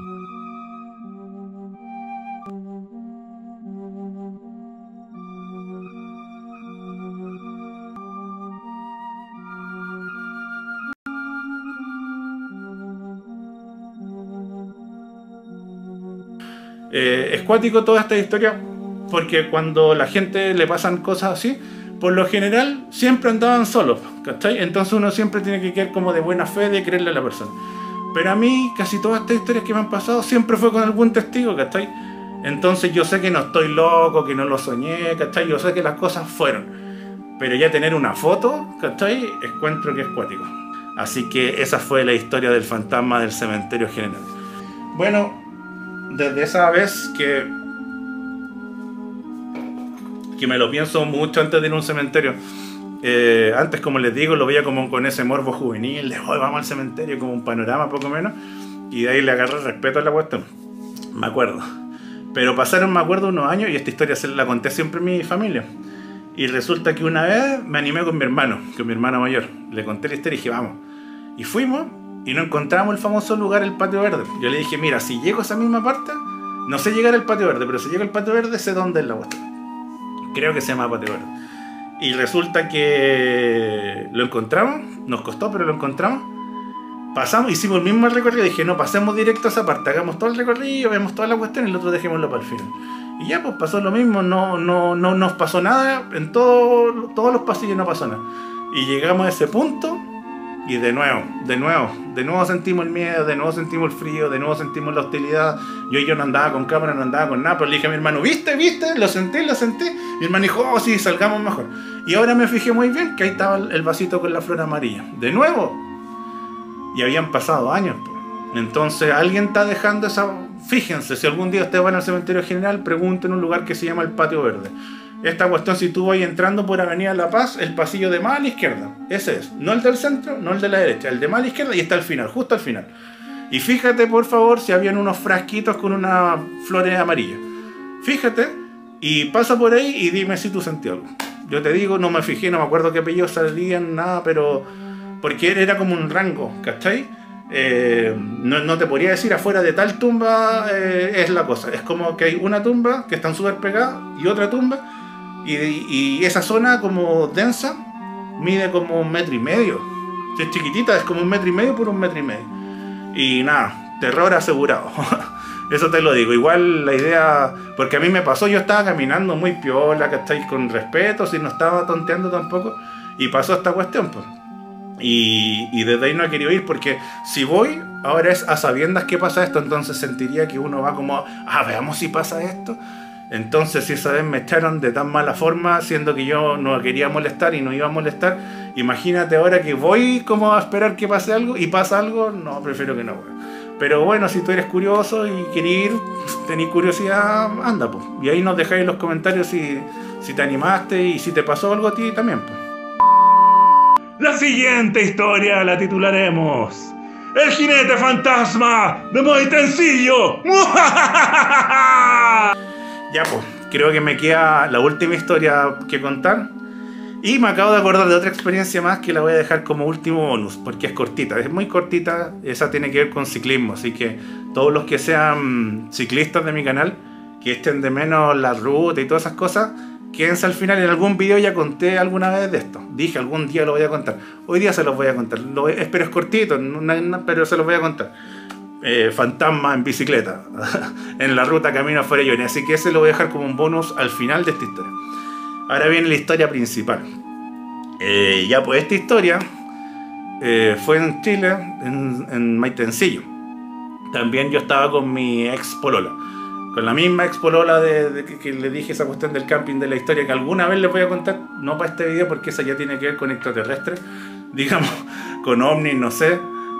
Eh, es cuático toda esta historia, porque cuando la gente le pasan cosas así, por lo general siempre andaban solos, ¿cachai? Entonces uno siempre tiene que quedar como de buena fe de creerle a la persona. Pero a mí casi todas estas historias que me han pasado siempre fue con algún testigo, ¿cachai? Entonces yo sé que no estoy loco, que no lo soñé, ¿cachai? Yo sé que las cosas fueron. Pero ya tener una foto, ¿cachai? Encuentro que es cuático. Así que esa fue la historia del fantasma del cementerio general. Bueno, desde esa vez que que me lo pienso mucho antes de ir a un cementerio. Eh, antes, como les digo, lo veía como con ese morbo juvenil de oh, vamos al cementerio, como un panorama poco menos, y de ahí le agarré respeto a la cuestión, me acuerdo. Pero pasaron, me acuerdo, unos años, y esta historia se la conté siempre a mi familia, y resulta que una vez me animé con mi hermano, con mi hermano mayor, le conté la historia y dije vamos, y fuimos y no encontramos el famoso lugar, el patio verde. Yo le dije, mira, si llego a esa misma parte, no sé llegar al patio verde, pero si llego al patio verde sé dónde es la cuestión. Creo que se llama patio verde. Y resulta que lo encontramos, nos costó, pero lo encontramos. Pasamos, hicimos el mismo recorrido. Dije, no, pasemos directo a esa parte, hagamos todo el recorrido, vemos toda la cuestión y el otro dejémoslo para el final. Y ya, pues pasó lo mismo, no, no, no nos pasó nada, en todo, todos los pasillos no pasó nada. Y llegamos a ese punto Y de nuevo, de nuevo, de nuevo sentimos el miedo, de nuevo sentimos el frío, de nuevo sentimos la hostilidad. Yo yo no andaba con cámara, no andaba con nada, pero le dije a mi hermano, ¿viste? ¿Viste? Lo sentí, lo sentí. Mi hermano dijo, oh sí, salgamos mejor. Y ahora me fijé muy bien que ahí estaba el vasito con la flor amarilla. De nuevo. Y habían pasado años. Entonces alguien está dejando esa... Fíjense, si algún día ustedes van al cementerio general, pregunten un lugar que se llama el Patio Verde. Esta cuestión, si tú vas entrando por Avenida La Paz, el pasillo de más a la izquierda. Ese es. No el del centro, no el de la derecha. El de más a la izquierda y está al final, justo al final. Y fíjate, por favor, si habían unos frasquitos con unas flores amarillas. Fíjate y pasa por ahí y dime si tú sentí algo. Yo te digo, no me fijé, no me acuerdo qué apellidos salían, nada, pero... Porque era como un rango, ¿cachai? Eh, no, no te podría decir afuera de tal tumba eh, es la cosa. Es como que hay una tumba que están súper pegadas y otra tumba. Y, y esa zona como densa mide como un metro y medio. Si es chiquitita, es como un metro y medio por un metro y medio. Y nada, terror asegurado. Eso te lo digo. Igual la idea, porque a mí me pasó, yo estaba caminando muy piola, que estáis con respeto, si no estaba tonteando tampoco, y pasó esta cuestión, pues. Y, y desde ahí no he querido ir, porque si voy, ahora es a sabiendas que pasa esto, entonces sentiría que uno va como, ah, veamos si pasa esto. Entonces, si esa vez me echaron de tan mala forma, siendo que yo no quería molestar y no iba a molestar, imagínate ahora que voy como a esperar que pase algo y pasa algo, no, prefiero que no. Pero bueno, si tú eres curioso y quieres ir, tenés curiosidad, anda, pues. Y ahí nos dejáis en los comentarios si, si te animaste y si te pasó algo a ti también, pues. La siguiente historia la titularemos El jinete fantasma de Maitencillo. Ya pues, creo que me queda la última historia que contar. Y me acabo de acordar de otra experiencia más que la voy a dejar como último bonus, porque es cortita, es muy cortita. Esa tiene que ver con ciclismo, así que todos los que sean ciclistas de mi canal, que echen de menos la ruta y todas esas cosas, quédense al final. En algún video ya conté alguna vez de esto. Dije, algún día lo voy a contar. Hoy día se los voy a contar. Lo voy, espero es cortito, no, no, pero se los voy a contar. Eh, fantasma en bicicleta en la ruta camino a Farellones. Así que ese lo voy a dejar como un bonus al final de esta historia. Ahora viene la historia principal. Eh, ya pues esta historia eh, fue en Chile, en, en Maitencillo. También yo estaba con mi ex polola. Con la misma ex polola de, de que, que le dije esa cuestión del camping, de la historia que alguna vez les voy a contar, no para este video porque esa ya tiene que ver con extraterrestres, digamos, con ovnis, no sé.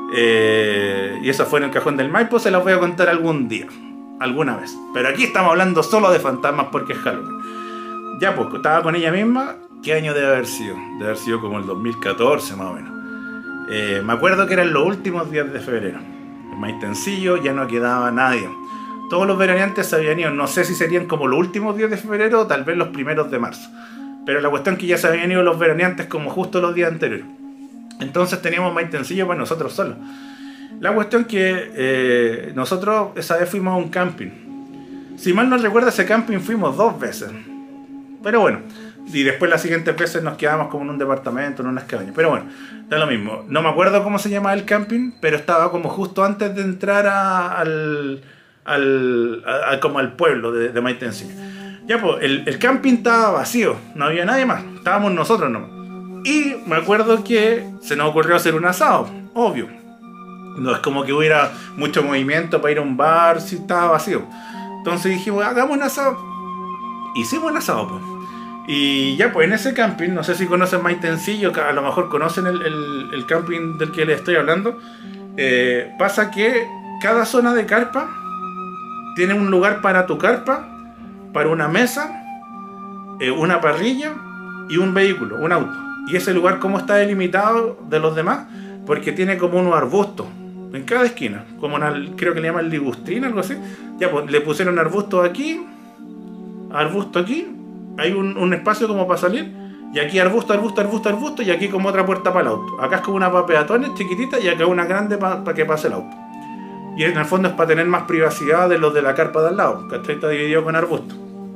Eh, y eso fue en el Cajón del Maipo, se las voy a contar algún día, alguna vez. Pero aquí estamos hablando solo de fantasmas porque es Halloween. Ya pues, estaba con ella misma. ¿Qué año debe haber sido? Debe haber sido como el dos mil catorce más o menos. Eh, me acuerdo que eran los últimos días de febrero. En Maitencillo ya no quedaba nadie. Todos los veraneantes se habían ido. No sé si serían como los últimos días de febrero o tal vez los primeros de marzo. Pero la cuestión es que ya se habían ido los veraneantes como justo los días anteriores. Entonces teníamos Maitencillo para nosotros solos. La cuestión que eh, nosotros esa vez fuimos a un camping. Si mal no recuerdo, ese camping fuimos dos veces. Pero bueno, y después las siguientes veces nos quedamos como en un departamento, en unas cabañas. Pero bueno, da lo mismo. No me acuerdo cómo se llamaba el camping, pero estaba como justo antes de entrar a, al, al, a, a, como al pueblo de, de Maitencillo. Ya pues, el, el camping estaba vacío, no había nadie más, estábamos nosotros nomás. Y me acuerdo que se nos ocurrió hacer un asado, obvio. No es como que hubiera mucho movimiento para ir a un bar si estaba vacío. Entonces dijimos, hagamos un asado. Hicimos un asado, pues. Y ya pues en ese camping, no sé si conocen Maitencillo, a lo mejor conocen el, el, el camping del que les estoy hablando. Eh, pasa que cada zona de carpa tiene un lugar para tu carpa, para una mesa, eh, una parrilla y un vehículo, un auto. Y ese lugar, ¿cómo está delimitado de los demás? Porque tiene como unos arbustos en cada esquina, como una, creo que le llaman ligustrina, algo así. Ya pues le pusieron arbustos aquí, arbusto aquí, hay un, un espacio como para salir, y aquí arbusto, arbusto, arbusto, arbusto, y aquí como otra puerta para el auto. Acá es como una para peatones chiquitita y acá una grande para pa que pase el auto. Y en el fondo es para tener más privacidad de los de la carpa de al lado, que está dividido con arbustos.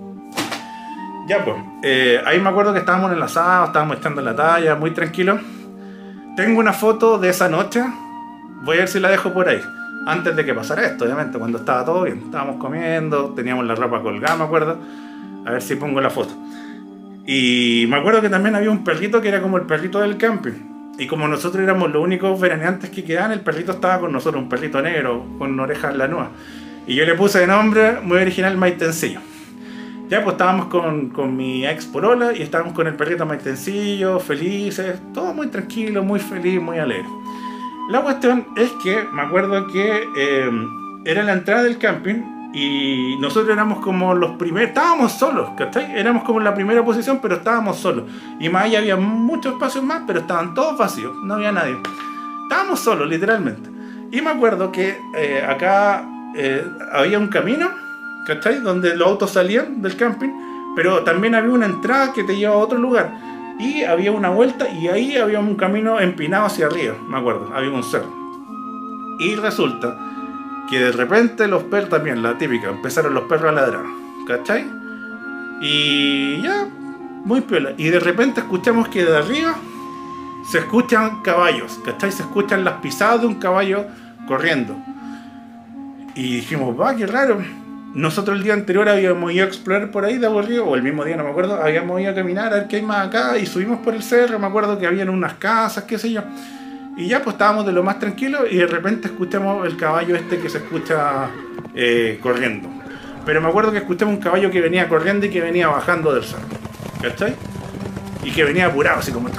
Ya pues, eh, ahí me acuerdo que estábamos en el asado, estábamos echando la talla, muy tranquilo. Tengo una foto de esa noche, voy a ver si la dejo por ahí. Antes de que pasara esto, obviamente, cuando estaba todo bien. Estábamos comiendo, teníamos la ropa colgada, me acuerdo. A ver si pongo la foto. Y me acuerdo que también había un perrito que era como el perrito del camping. Y como nosotros éramos los únicos veraneantes que quedaban, el perrito estaba con nosotros, un perrito negro con orejas lanudas. Y yo le puse de nombre muy original Maitencillo. Ya pues estábamos con, con mi ex polola y estábamos con el perrito Maitencillo, felices, todo muy tranquilo, muy feliz, muy alegre. La cuestión es que me acuerdo que eh, era la entrada del camping y nosotros éramos como los primeros, estábamos solos, ¿cachai? Éramos como en la primera posición, pero estábamos solos. Y más allá había muchos espacios más, pero estaban todos vacíos, no había nadie. Estábamos solos, literalmente. Y me acuerdo que eh, acá eh, había un camino, ¿cachai? Donde los autos salían del camping, pero también había una entrada que te llevaba a otro lugar. Y había una vuelta y ahí había un camino empinado hacia arriba, me acuerdo, había un cerro. Y resulta que de repente los perros también, la típica, empezaron los perros a ladrar, ¿cachai? Y ya, muy piola. Y de repente escuchamos que de arriba se escuchan caballos, ¿cachai? Se escuchan las pisadas de un caballo corriendo. Y dijimos, va, qué raro. Nosotros el día anterior habíamos ido a explorar por ahí de aburrido, o el mismo día, no me acuerdo, habíamos ido a caminar a ver qué hay más acá y subimos por el cerro, me acuerdo que habían unas casas, qué sé yo. Y ya pues estábamos de lo más tranquilos y de repente escuchamos el caballo este que se escucha eh, corriendo. Pero me acuerdo que escuchamos un caballo que venía corriendo y que venía bajando del cerro, ¿cachai? Y que venía apurado, así como...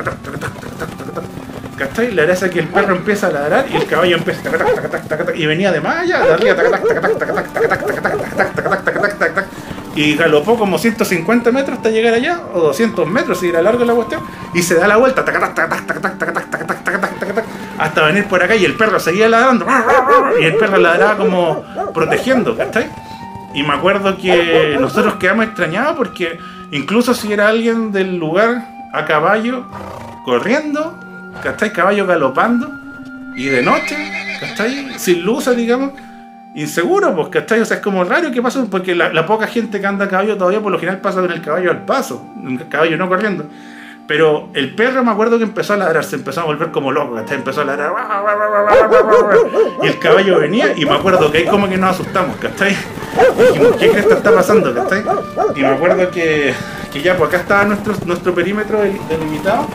¿cachai? La gracia es que el perro empieza a ladrar y el caballo empieza y venía de más allá, de arriba, y galopó como ciento cincuenta metros hasta llegar allá, o doscientos metros si era largo la cuestión, y se da la vuelta hasta venir por acá y el perro seguía ladrando y el perro ladraba como protegiendo, ¿cachai? Y me acuerdo que nosotros quedamos extrañados porque incluso si era alguien del lugar a caballo corriendo, ¿cachai? Caballo galopando y de noche, ¿cachai? Sin luces, digamos, inseguro, pues, ¿cachai? O sea, es como raro que pasa, porque la, la poca gente que anda a caballo todavía por lo general pasa con el caballo al paso, el caballo no corriendo. Pero el perro me acuerdo que empezó a ladrar, se empezó a volver como loco, ¿cachai? Empezó a ladrar y el caballo venía y me acuerdo que ahí como que nos asustamos, ¿cachai? Dijimos, ¿qué crees que está pasando, ¿cachai? Y me acuerdo que, que ya, pues acá estaba nuestro, nuestro perímetro delimitado.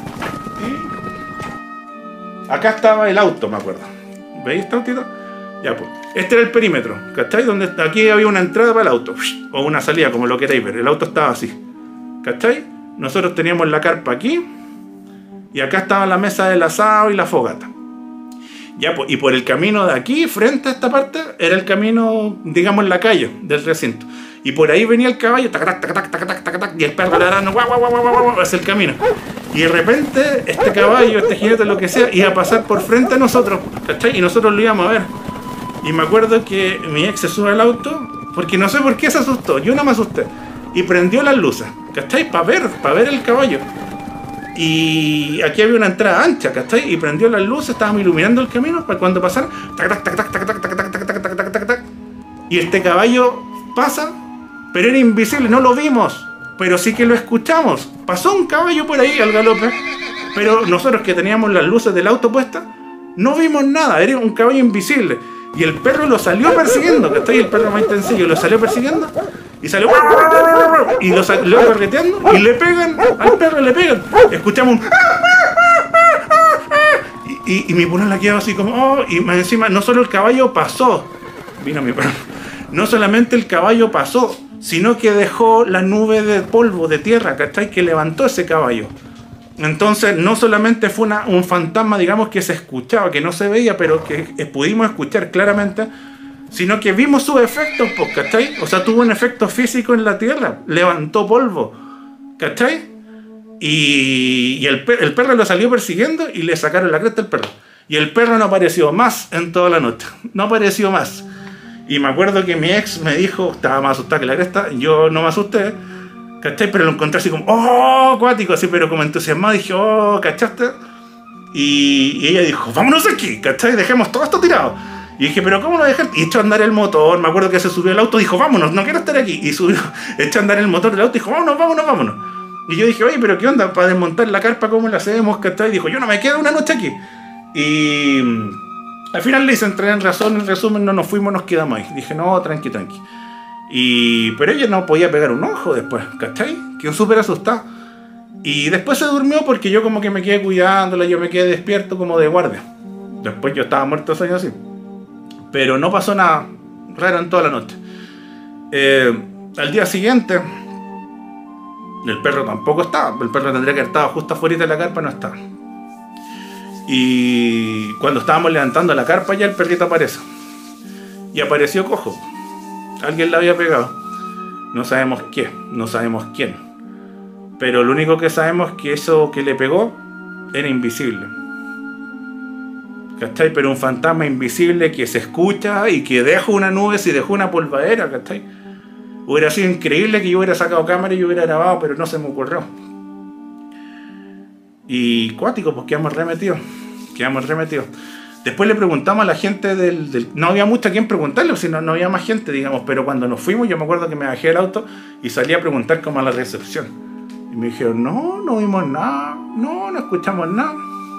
Acá estaba el auto, me acuerdo. ¿Veis este autito? Ya, pues. Este era el perímetro, ¿cachai? Donde aquí había una entrada para el auto. O una salida, como lo queráis ver. El auto estaba así, ¿cachai? Nosotros teníamos la carpa aquí. Y acá estaba la mesa del asado y la fogata. Ya, pues. Y por el camino de aquí, frente a esta parte, era el camino, digamos, en la calle del recinto. Y por ahí venía el caballo, tac, tac, tac, tac, tac, tac, tac, y el perro ladrando, guau, guau, guau, guau, guau, hacia el camino. Y de repente, este caballo, este jinete, lo que sea, iba a pasar por frente a nosotros, ¿cachai? Y nosotros lo íbamos a ver. Y me acuerdo que mi ex se sube al auto, porque no sé por qué se asustó, yo no me asusté. Y prendió las luces, ¿cachai? Para ver, para ver el caballo. Y aquí había una entrada ancha, ¿cachai? Y prendió las luces, estábamos iluminando el camino para cuando pasaran, tac, tac, tac, tac, tac, tac, tac, tac, tac, tac, tac, tac, tac. Y este caballo pasa, pero era invisible, no lo vimos, pero sí que lo escuchamos. Pasó un caballo por ahí al galope, pero nosotros que teníamos las luces del auto puestas, no vimos nada, era un caballo invisible. Y el perro lo salió persiguiendo, que está ahí el perro Maitencillo, lo salió persiguiendo, y salió, y lo salió correteando, y le pegan, al perro le pegan. Escuchamos un... Y, y, y mi polola quedó así como, oh, y más encima, no solo el caballo pasó, vino mi perro, no solamente el caballo pasó, sino que dejó la nube de polvo, de tierra, ¿cachai? Que levantó ese caballo. Entonces no solamente fue una, un fantasma, digamos, que se escuchaba, que no se veía, pero que pudimos escuchar claramente, sino que vimos sus efectos, pues, ¿cachai? O sea, tuvo un efecto físico en la tierra, levantó polvo, ¿cachai? Y, y el, el perro lo salió persiguiendo y le sacaron la cresta al perro. Y el perro no apareció más en toda la noche, no apareció más. Y me acuerdo que mi ex me dijo, estaba más asustado que la cresta, yo no me asusté, ¿cachai? Pero lo encontré así como, oh, acuático, así, pero como entusiasmado, dije, oh, ¿cachaste? Y, y ella dijo, vámonos de aquí, ¿cachai? Dejemos todo esto tirado. Y dije, pero ¿cómo lo dejan? Y echó a andar el motor, me acuerdo que se subió al auto, dijo, vámonos, no quiero estar aquí. Y subió, echó a andar el motor del auto, dijo, vámonos, vámonos, vámonos. Y yo dije, oye, pero ¿qué onda? Para desmontar la carpa, ¿cómo la hacemos? ¿Cachai? Y dijo, yo no me quedo una noche aquí. Y al final le hice entrar en razón, en resumen, no nos fuimos, nos quedamos ahí. Dije, no, tranqui, tranqui. Y, pero ella no podía pegar un ojo después, ¿cachai? Quedó súper asustada. Y después se durmió porque yo como que me quedé cuidándola, yo me quedé despierto como de guardia. Después yo estaba muerto de sueño así. Pero no pasó nada raro en toda la noche. Eh, al día siguiente, el perro tampoco estaba. El perro tendría que haber estado justo afuera de la carpa, no estaba. Y cuando estábamos levantando la carpa ya el perrito aparece. Y apareció cojo. Alguien la había pegado. No sabemos qué, no sabemos quién. Pero lo único que sabemos es que eso que le pegó era invisible. ¿Cachai? Pero un fantasma invisible que se escucha y que deja una nube si dejó una polvadera, ¿cachai? Hubiera sido increíble que yo hubiera sacado cámara y yo hubiera grabado, pero no se me ocurrió. Y cuático, pues quedamos remetidos. Quedamos remetidos. Después le preguntamos a la gente del... del no había mucha a quien preguntarle, sino no había más gente, digamos. Pero cuando nos fuimos, yo me acuerdo que me bajé del auto y salí a preguntar como a la recepción. Y me dijeron, no, no vimos nada, no, no escuchamos nada.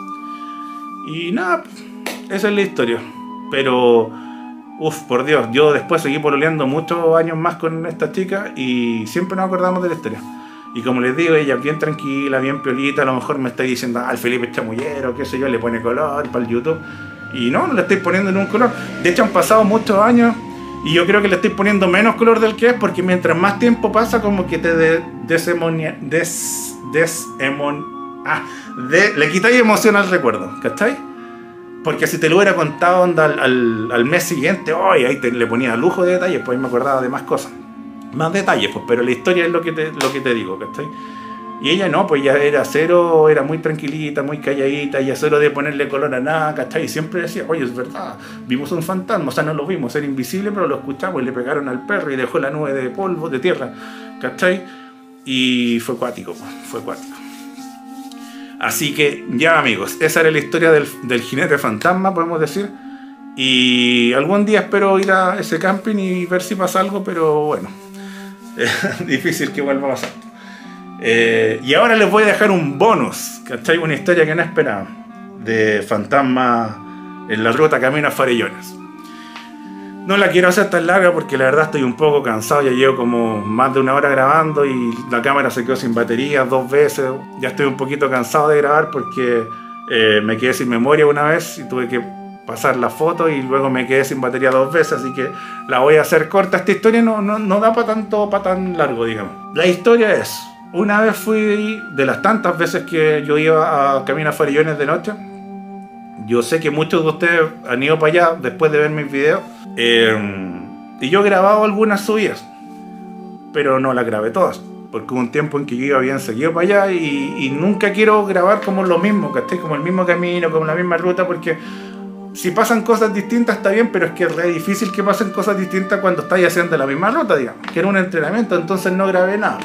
Y nada, esa es la historia. Pero, uff, por Dios, yo después seguí pololeando muchos años más con esta chica y siempre nos acordamos de la historia. Y como les digo, ella bien tranquila, bien piolita, a lo mejor me está diciendo, ah, el Felipe es chamullero, qué sé yo, le pone color para el YouTube. Y no, no le estoy poniendo ningún color. De hecho, han pasado muchos años y yo creo que le estoy poniendo menos color del que es, porque mientras más tiempo pasa, como que te de, desemonia, des, desemon, ah, de, le quitáis emoción al recuerdo, ¿cachai? Porque si te lo hubiera contado onda, al, al, al mes siguiente, oh, ahí te, le ponía lujo de detalles, pues ahí me acordaba de más cosas. Más detalles, pues, pero la historia es lo que te, lo que te digo, ¿cachai? Y ella no, pues ya era cero, era muy tranquilita, muy calladita, ya cero de ponerle color a nada, ¿cachai? Y siempre decía, oye, es verdad, vimos un fantasma, o sea, no lo vimos, era invisible, pero lo escuchamos y le pegaron al perro y dejó la nube de polvo, de tierra, ¿cachai? Y fue cuático, pues, fue cuático. Así que ya, amigos, esa era la historia del, del jinete fantasma, podemos decir. Y algún día espero ir a ese camping y ver si pasa algo, pero bueno, es difícil que vuelva a pasar. Eh, y ahora les voy a dejar un bonus, ¿cachai? Una historia que no esperaba, de fantasma en la ruta camino a Farellones. No la quiero hacer tan larga porque la verdad estoy un poco cansado, ya llevo como más de una hora grabando y la cámara se quedó sin batería dos veces. Ya estoy un poquito cansado de grabar porque eh, me quedé sin memoria una vez y tuve que pasar la foto y luego me quedé sin batería dos veces, así que la voy a hacer corta. Esta historia no, no, no da para tanto, para tan largo, digamos. La historia es... Una vez fui, de las tantas veces que yo iba a Camino a Farellones de noche, yo sé que muchos de ustedes han ido para allá después de ver mis videos, eh, y yo he grabado algunas subidas, pero no las grabé todas, porque hubo un tiempo en que yo iba bien seguido para allá y, y nunca quiero grabar como lo mismo, que esté como el mismo camino, como la misma ruta, porque si pasan cosas distintas está bien, pero es que es re difícil que pasen cosas distintas cuando estáis haciendo la misma ruta, digamos, que era un entrenamiento, entonces no grabé nada.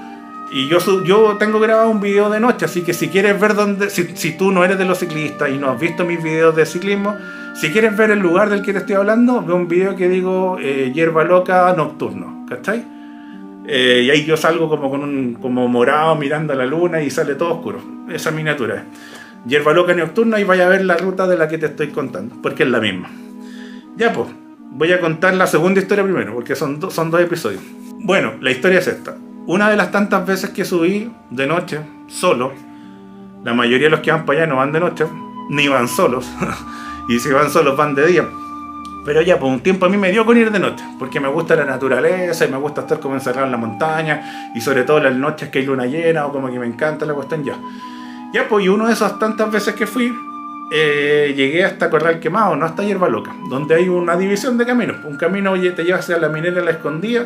Y yo, yo tengo grabado un video de noche, así que si quieres ver dónde, si, si tú no eres de los ciclistas y no has visto mis videos de ciclismo, si quieres ver el lugar del que te estoy hablando, ve un video que digo eh, hierba loca nocturno, ¿cachai? Eh, y ahí yo salgo como con un como morado mirando a la luna y sale todo oscuro. Esa miniatura es hierba loca nocturno y vaya a ver la ruta de la que te estoy contando, porque es la misma. Ya pues, voy a contar la segunda historia primero, porque son, do, son dos episodios. Bueno, la historia es esta. Una de las tantas veces que subí de noche, solo, la mayoría de los que van para allá no van de noche, ni van solos, y si van solos van de día. Pero ya por un tiempo a mí me dio con ir de noche, porque me gusta la naturaleza y me gusta estar como encerrado en la montaña, y sobre todo las noches que hay luna llena, o como que me encanta la cuestión ya. Ya pues, y una de esas tantas veces que fui, eh, llegué hasta Corral Quemado, no hasta Hierba Loca, donde hay una división de caminos. Un camino te lleva hacia la minera La Escondida,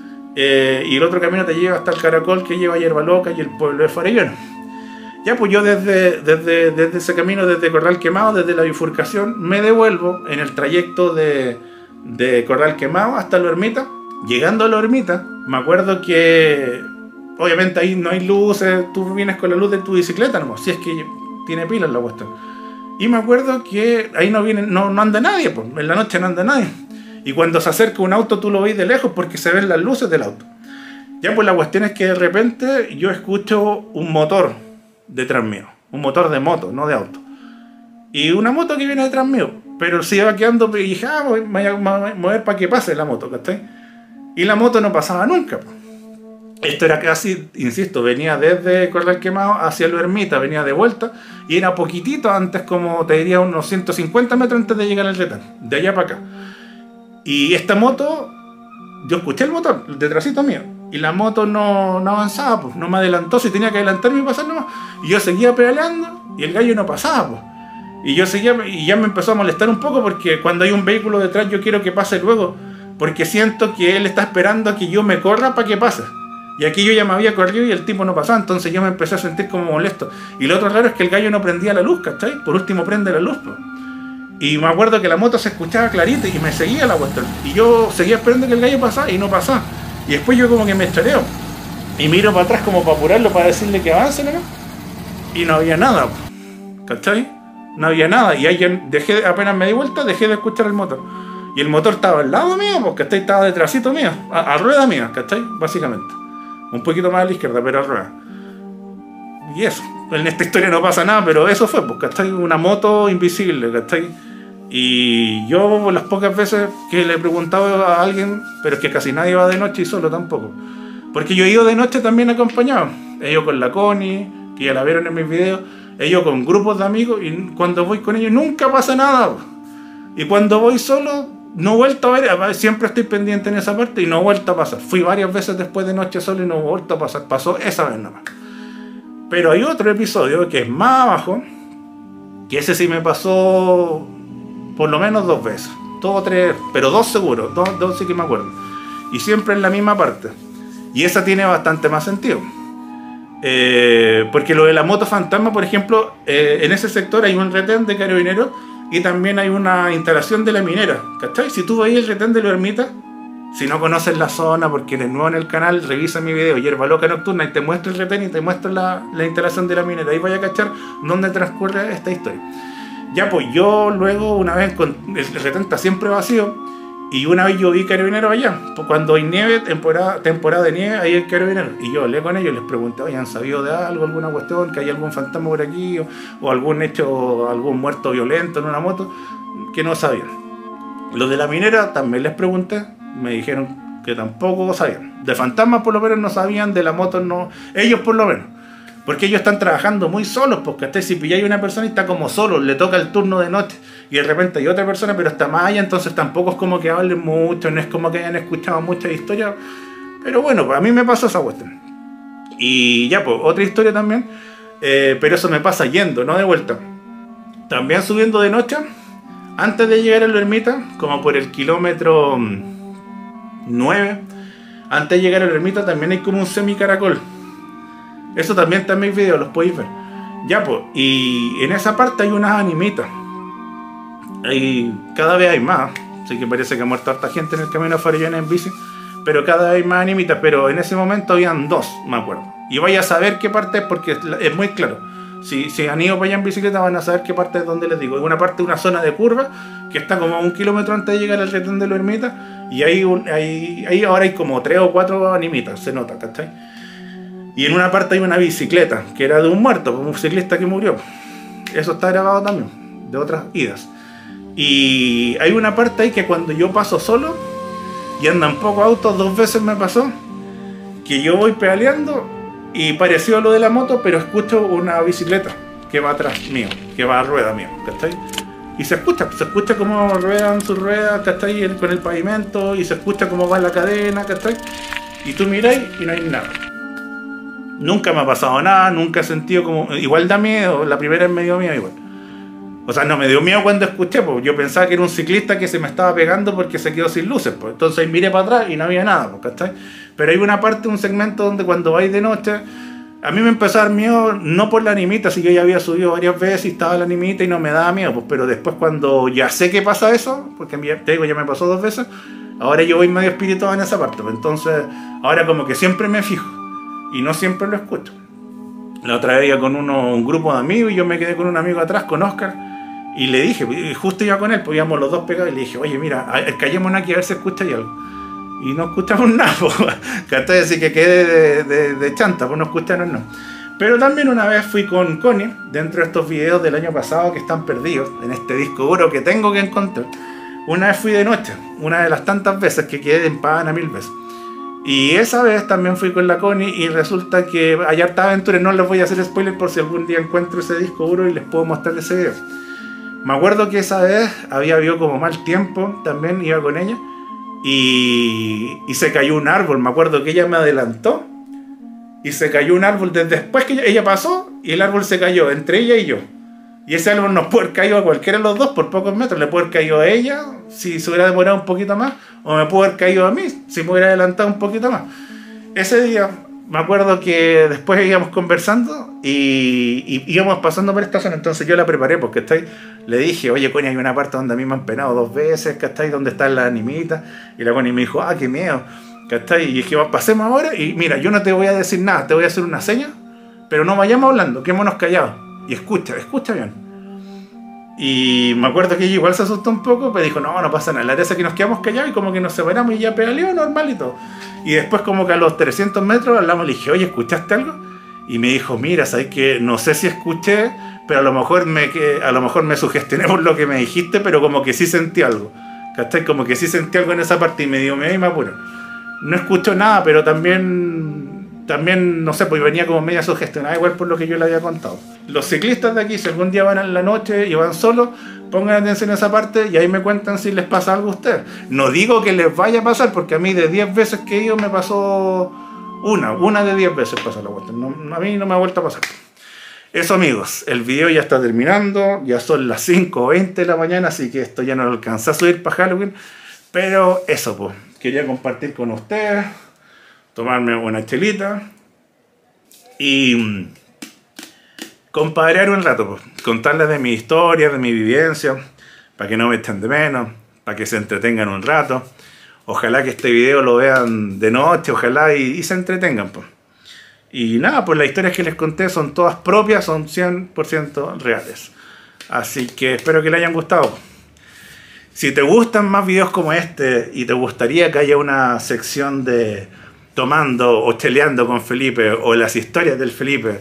Eh, y el otro camino te lleva hasta el caracol que lleva a Hierba Loca y el pueblo de Farellones. Ya pues yo desde, desde, desde ese camino, desde Corral Quemado, desde la bifurcación, me devuelvo en el trayecto de, de Corral Quemado hasta la ermita. Llegando a la ermita, me acuerdo que obviamente ahí no hay luces, tú vienes con la luz de tu bicicleta nomás, si es que tiene pilas la cuestión. Y me acuerdo que ahí no, viene, no, no anda nadie, pues, en la noche no anda nadie. Y cuando se acerca un auto tú lo veis de lejos porque se ven las luces del auto. Ya pues la cuestión es que de repente yo escucho un motor detrás mío. Un motor de moto, no de auto. Y una moto que viene detrás mío. Pero se iba quedando y dije, ah, me voy a mover para que pase la moto, ¿cachai? Y la moto no pasaba nunca. Esto era casi, insisto, venía desde Corral Quemado hacia la ermita, venía de vuelta y era poquitito antes, como te diría unos ciento cincuenta metros antes de llegar al retén, de allá para acá. Y esta moto, yo escuché el motor, el detrásito mío, y la moto no, no avanzaba, pues, no me adelantó, si tenía que adelantarme y pasar nomás. Y yo seguía pedaleando y el gallo no pasaba, pues. Y yo seguía, y ya me empezó a molestar un poco porque cuando hay un vehículo detrás yo quiero que pase luego, porque siento que él está esperando a que yo me corra para que pase. Y aquí yo ya me había corrido y el tipo no pasaba, entonces yo me empecé a sentir como molesto. Y lo otro raro es que el gallo no prendía la luz, ¿cachai? Por último prende la luz, pues. Y me acuerdo que la moto se escuchaba clarita y me seguía la cuestión. Y yo seguía esperando que el gallo pasara y no pasaba. Y después yo como que me estreleo. Y miro para atrás como para apurarlo, para decirle que avance, ¿no? Y no había nada, ¿cachai? No había nada. Y ahí dejé, apenas me di vuelta, dejé de escuchar el motor. Y el motor estaba al lado mío, porque ¿cachai? Estaba detrásito mío, a, a rueda mía, ¿cachai? Básicamente. Un poquito más a la izquierda, pero a rueda. Y eso. En esta historia no pasa nada, pero eso fue, pues, ¿cachai? Una moto invisible, ¿cachai? Y yo las pocas veces que le he preguntado a alguien, pero es que casi nadie va de noche y solo tampoco. Porque yo he ido de noche también acompañado. He ido con la Connie, que ya la vieron en mis videos. He ido con grupos de amigos y cuando voy con ellos nunca pasa nada. Y cuando voy solo, no he vuelto a ver, siempre estoy pendiente en esa parte y no he vuelto a pasar. Fui varias veces después de noche solo y no he vuelto a pasar. Pasó esa vez nada más. Pero hay otro episodio que es más abajo, que ese sí me pasó por lo menos dos veces. Dos o tres, pero dos seguros, dos, dos sí que me acuerdo. Y siempre en la misma parte. Y esa tiene bastante más sentido. Eh, porque lo de la moto fantasma, por ejemplo, eh, en ese sector hay un retén de carabineros y también hay una instalación de la minera, ¿cachai? Si tú veis el retén de la ermita, si no conoces la zona, porque eres nuevo en el canal, revisa mi video Hierba Loca Nocturna y te muestro el retén y te muestro la, la instalación de la minera. Ahí vaya a cachar dónde transcurre esta historia. Ya pues yo luego, una vez, con, el retén está siempre vacío, y una vez yo vi carabineros allá. Pues cuando hay nieve, temporada, temporada de nieve, ahí hay carabineros. Y yo hablé con ellos, les pregunté, oye, ¿han sabido de algo, alguna cuestión, que hay algún fantasma por aquí, o, o algún hecho, algún muerto violento en una moto? Que no sabían. Los de la minera también les pregunté, me dijeron que tampoco sabían. De fantasmas por lo menos no sabían, de la moto no, ellos por lo menos. Porque ellos están trabajando muy solos, porque hasta si pilláis una persona y está como solo, le toca el turno de noche y de repente hay otra persona pero está más allá, entonces tampoco es como que hablen mucho, no es como que hayan escuchado muchas historias. Pero bueno, pues a mí me pasó esa cuestión. Y ya, pues otra historia también, eh, pero eso me pasa yendo, no de vuelta. También subiendo de noche, antes de llegar a la ermita, como por el kilómetro nueve, antes de llegar a la ermita también hay como un semicaracol. Eso también está en mis videos, los podéis ver. Ya pues, y en esa parte hay unas animitas. Hay, cada vez hay más. Así que parece que ha muerto harta gente en el camino a Farellón en bici. Pero cada vez hay más animitas. Pero en ese momento habían dos, me acuerdo. Y vaya a saber qué parte es porque es muy claro. Si, si han ido para allá en bicicleta van a saber qué parte es donde les digo. Es una parte de una zona de curva que está como a un kilómetro antes de llegar al retén de la ermita. Y ahí, ahí, ahí ahora hay como tres o cuatro animitas, se nota, ¿cachai? Y en una parte hay una bicicleta, que era de un muerto, un ciclista que murió. Eso está grabado también, de otras idas. Y hay una parte ahí que cuando yo paso solo, y andan pocos autos, dos veces me pasó, que yo voy pedaleando, y parecido a lo de la moto, pero escucho una bicicleta que va atrás mío, que va a rueda mío, ¿cachai? Y se escucha, se escucha cómo ruedan sus ruedas, ¿cachai? Con el pavimento, y se escucha cómo va la cadena, ¿cachai? Y tú miráis y no hay nada. Nunca me ha pasado nada, nunca he sentido como... Igual da miedo, la primera vez me dio miedo igual. O sea, no me dio miedo cuando escuché, pues yo pensaba que era un ciclista que se me estaba pegando porque se quedó sin luces, pues. Entonces miré para atrás y no había nada, pues, ¿cachai? Pero hay una parte, un segmento donde cuando vais de noche, a mí me empezó a dar miedo, no por la animita, si yo ya había subido varias veces y estaba la animita y no me daba miedo, pues, pero después cuando ya sé que pasa eso, porque te digo, ya me pasó dos veces, ahora yo voy medio espiritual en esa parte, pues. Entonces ahora como que siempre me fijo. Y no siempre lo escucho. La otra vez iba con uno, un grupo de amigos y yo me quedé con un amigo atrás, con Oscar, y le dije, justo iba con él, pues íbamos los dos pegados, y le dije, oye, mira, callémonos aquí a ver si escucha y algo. Y no escuchamos nada, pues, ¿cachai? Así que quedé de, de, de chanta, pues no escucharon nada. Pero también una vez fui con Connie, dentro de estos videos del año pasado que están perdidos, en este disco duro que tengo que encontrar. Una vez fui de noche, una de las tantas veces que quedé en Pana mil veces. Y esa vez también fui con la Connie y resulta que hay harta aventura. No les voy a hacer spoiler por si algún día encuentro ese disco duro y les puedo mostrar ese video. Me acuerdo que esa vez había habido como mal tiempo, también iba con ella. Y, y se cayó un árbol. Me acuerdo que ella me adelantó. Y se cayó un árbol desde después que ella, ella pasó y el árbol se cayó entre ella y yo. Y ese árbol nos puede haber caído a cualquiera de los dos por pocos metros. Le puede haber caído a ella si se hubiera demorado un poquito más. O me puede haber caído a mí si me hubiera adelantado un poquito más. Ese día me acuerdo que después íbamos conversando y, y íbamos pasando por esta zona. Entonces yo la preparé porque ¿estáis? Le dije, oye Connie, hay una parte donde a mí me han penado dos veces, ¿cachai? Donde están las animitas. Y la Connie me dijo, ah, qué miedo, ¿cachai? Y dije, pasemos ahora y mira, yo no te voy a decir nada, te voy a hacer una seña, pero no vayamos hablando, quedémonos callados. Y escucha, escucha bien. Y me acuerdo que ella igual se asustó un poco, pero dijo, no, no pasa nada. La verdad es que nos quedamos callados y como que nos separamos y ya pedaleó normal y todo. Y después como que a los trescientos metros hablamos, le dije, oye, ¿escuchaste algo? Y me dijo, mira, sabes que no sé si escuché, pero a lo mejor me, que, a lo mejor me sugestioné por lo que me dijiste, pero como que sí sentí algo. ¿Cachai? Como que sí sentí algo en esa parte y me dio miedo y me apuro. No escucho nada, pero también, también no sé, pues venía como media sugestionada igual por lo que yo le había contado. Los ciclistas de aquí, si algún día van en la noche y van solos, pongan atención a esa parte y ahí me cuentan si les pasa algo a ustedes. No digo que les vaya a pasar, porque a mí de diez veces que he ido me pasó una, una de diez veces pasa la vuelta. No, a mí no me ha vuelto a pasar. Eso amigos, el video ya está terminando, ya son las cinco veinte de la mañana, así que esto ya no lo alcancé a subir para Halloween. Pero eso pues, quería compartir con ustedes, tomarme una chelita y compadrear un rato, pues, contarles de mi historia, de mi vivencia, para que no me echen de menos, para que se entretengan un rato. Ojalá que este video lo vean de noche, ojalá y, y se entretengan, pues. Y nada, pues las historias que les conté son todas propias, son cien por ciento reales. Así que espero que les hayan gustado. Si te gustan más videos como este y te gustaría que haya una sección de tomando o cheleando con Felipe o las historias del Felipe,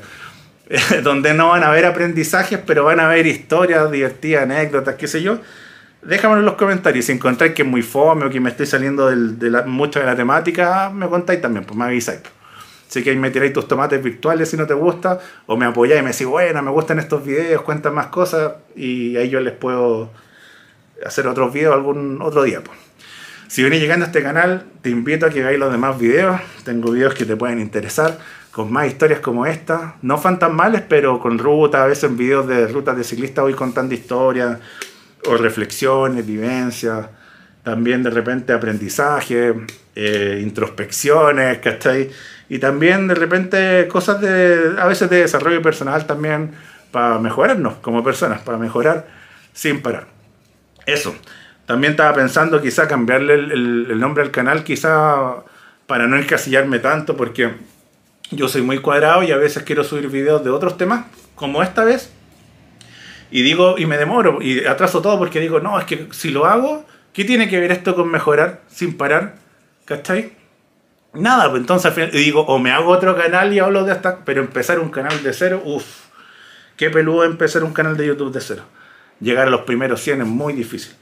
donde no van a haber aprendizajes, pero van a haber historias divertidas, anécdotas, qué sé yo, déjamelo en los comentarios. Si encontráis que es muy fome o que me estoy saliendo del, de la, mucho de la temática, me contáis también, pues me avisáis. Así que ahí me tiráis tus tomates virtuales si no te gusta, o me apoyáis y me decís, bueno, me gustan estos videos, cuentan más cosas, y ahí yo les puedo hacer otros videos algún otro día, pues. Si vienes llegando a este canal, te invito a que veáis los demás videos. Tengo videos que te pueden interesar, con más historias como esta, no fantasmales, pero con rutas, a veces en videos de rutas de ciclistas voy contando historias, o reflexiones, vivencias, también de repente aprendizaje, eh, introspecciones, ¿cachai? Y también de repente cosas de, a veces de desarrollo personal también, para mejorarnos como personas, para mejorar sin parar. Eso. También estaba pensando quizá cambiarle el, el, el nombre al canal, quizá para no encasillarme tanto, porque yo soy muy cuadrado y a veces quiero subir videos de otros temas, como esta vez, y digo, y me demoro, y atraso todo porque digo, no, es que si lo hago, ¿qué tiene que ver esto con mejorar sin parar? ¿Cachai? Nada, pues entonces al final digo, o me hago otro canal y hablo de hasta, pero empezar un canal de cero, uff, qué peludo empezar un canal de YouTube de cero. Llegar a los primeros cien es muy difícil.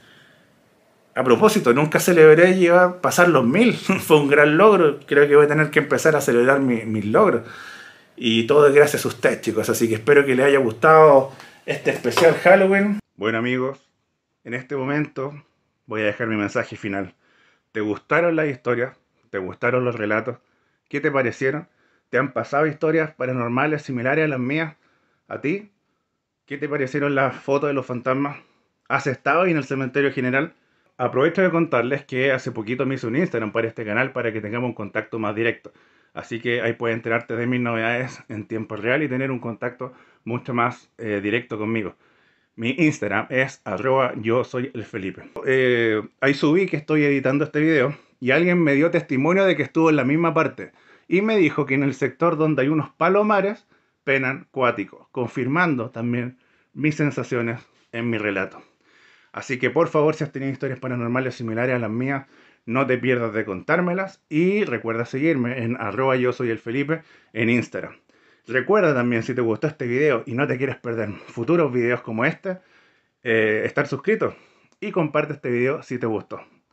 A propósito, nunca celebré llegar, pasar los mil. Fue un gran logro. Creo que voy a tener que empezar a celebrar mi, mis logros. Y todo es gracias a ustedes, chicos. Así que espero que les haya gustado este especial Halloween. Bueno, amigos, en este momento voy a dejar mi mensaje final. ¿Te gustaron las historias? ¿Te gustaron los relatos? ¿Qué te parecieron? ¿Te han pasado historias paranormales similares a las mías? ¿A ti? ¿Qué te parecieron las fotos de los fantasmas? ¿Has estado ahí en el cementerio general? Aprovecho de contarles que hace poquito me hice un Instagram para este canal para que tengamos un contacto más directo. Así que ahí puedes enterarte de mis novedades en tiempo real y tener un contacto mucho más eh, directo conmigo. Mi Instagram es arroba yo soy el Felipe. Eh, ahí subí que estoy editando este video y alguien me dio testimonio de que estuvo en la misma parte. Y me dijo que en el sector donde hay unos palomares penan cuáticos, confirmando también mis sensaciones en mi relato. Así que por favor, si has tenido historias paranormales similares a las mías, no te pierdas de contármelas y recuerda seguirme en arroba yo soy el Felipe en Instagram. Recuerda también, si te gustó este video y no te quieres perder futuros videos como este, eh, estar suscrito y comparte este video si te gustó.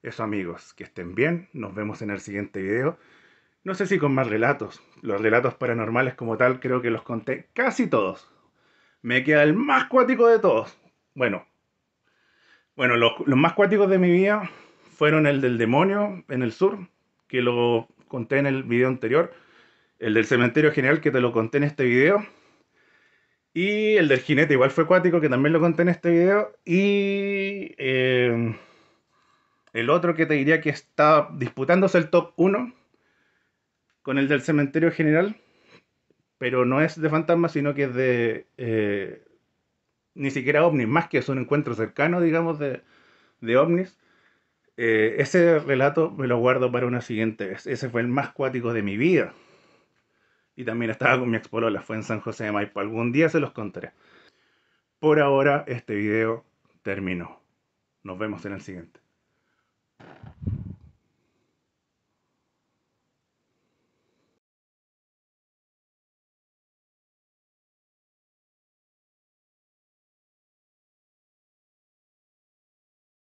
Eso, amigos, que estén bien. Nos vemos en el siguiente video. No sé si con más relatos. Los relatos paranormales como tal creo que los conté casi todos. Me queda el más cuático de todos. Bueno, bueno los, los más cuáticos de mi vida fueron el del demonio en el sur, que lo conté en el video anterior. El del cementerio general, que te lo conté en este video. Y el del jinete igual fue cuático, que también lo conté en este video. Y eh, el otro que te diría que está disputándose el top uno con el del cementerio general, pero no es de fantasmas, sino que es de eh, ni siquiera ovnis, más que es un encuentro cercano, digamos, de, de ovnis. Eh, ese relato me lo guardo para una siguiente vez. Ese fue el más cuático de mi vida. Y también estaba con mi expolola, fue en San José de Maipo. Algún día se los contaré. Por ahora, este video terminó. Nos vemos en el siguiente.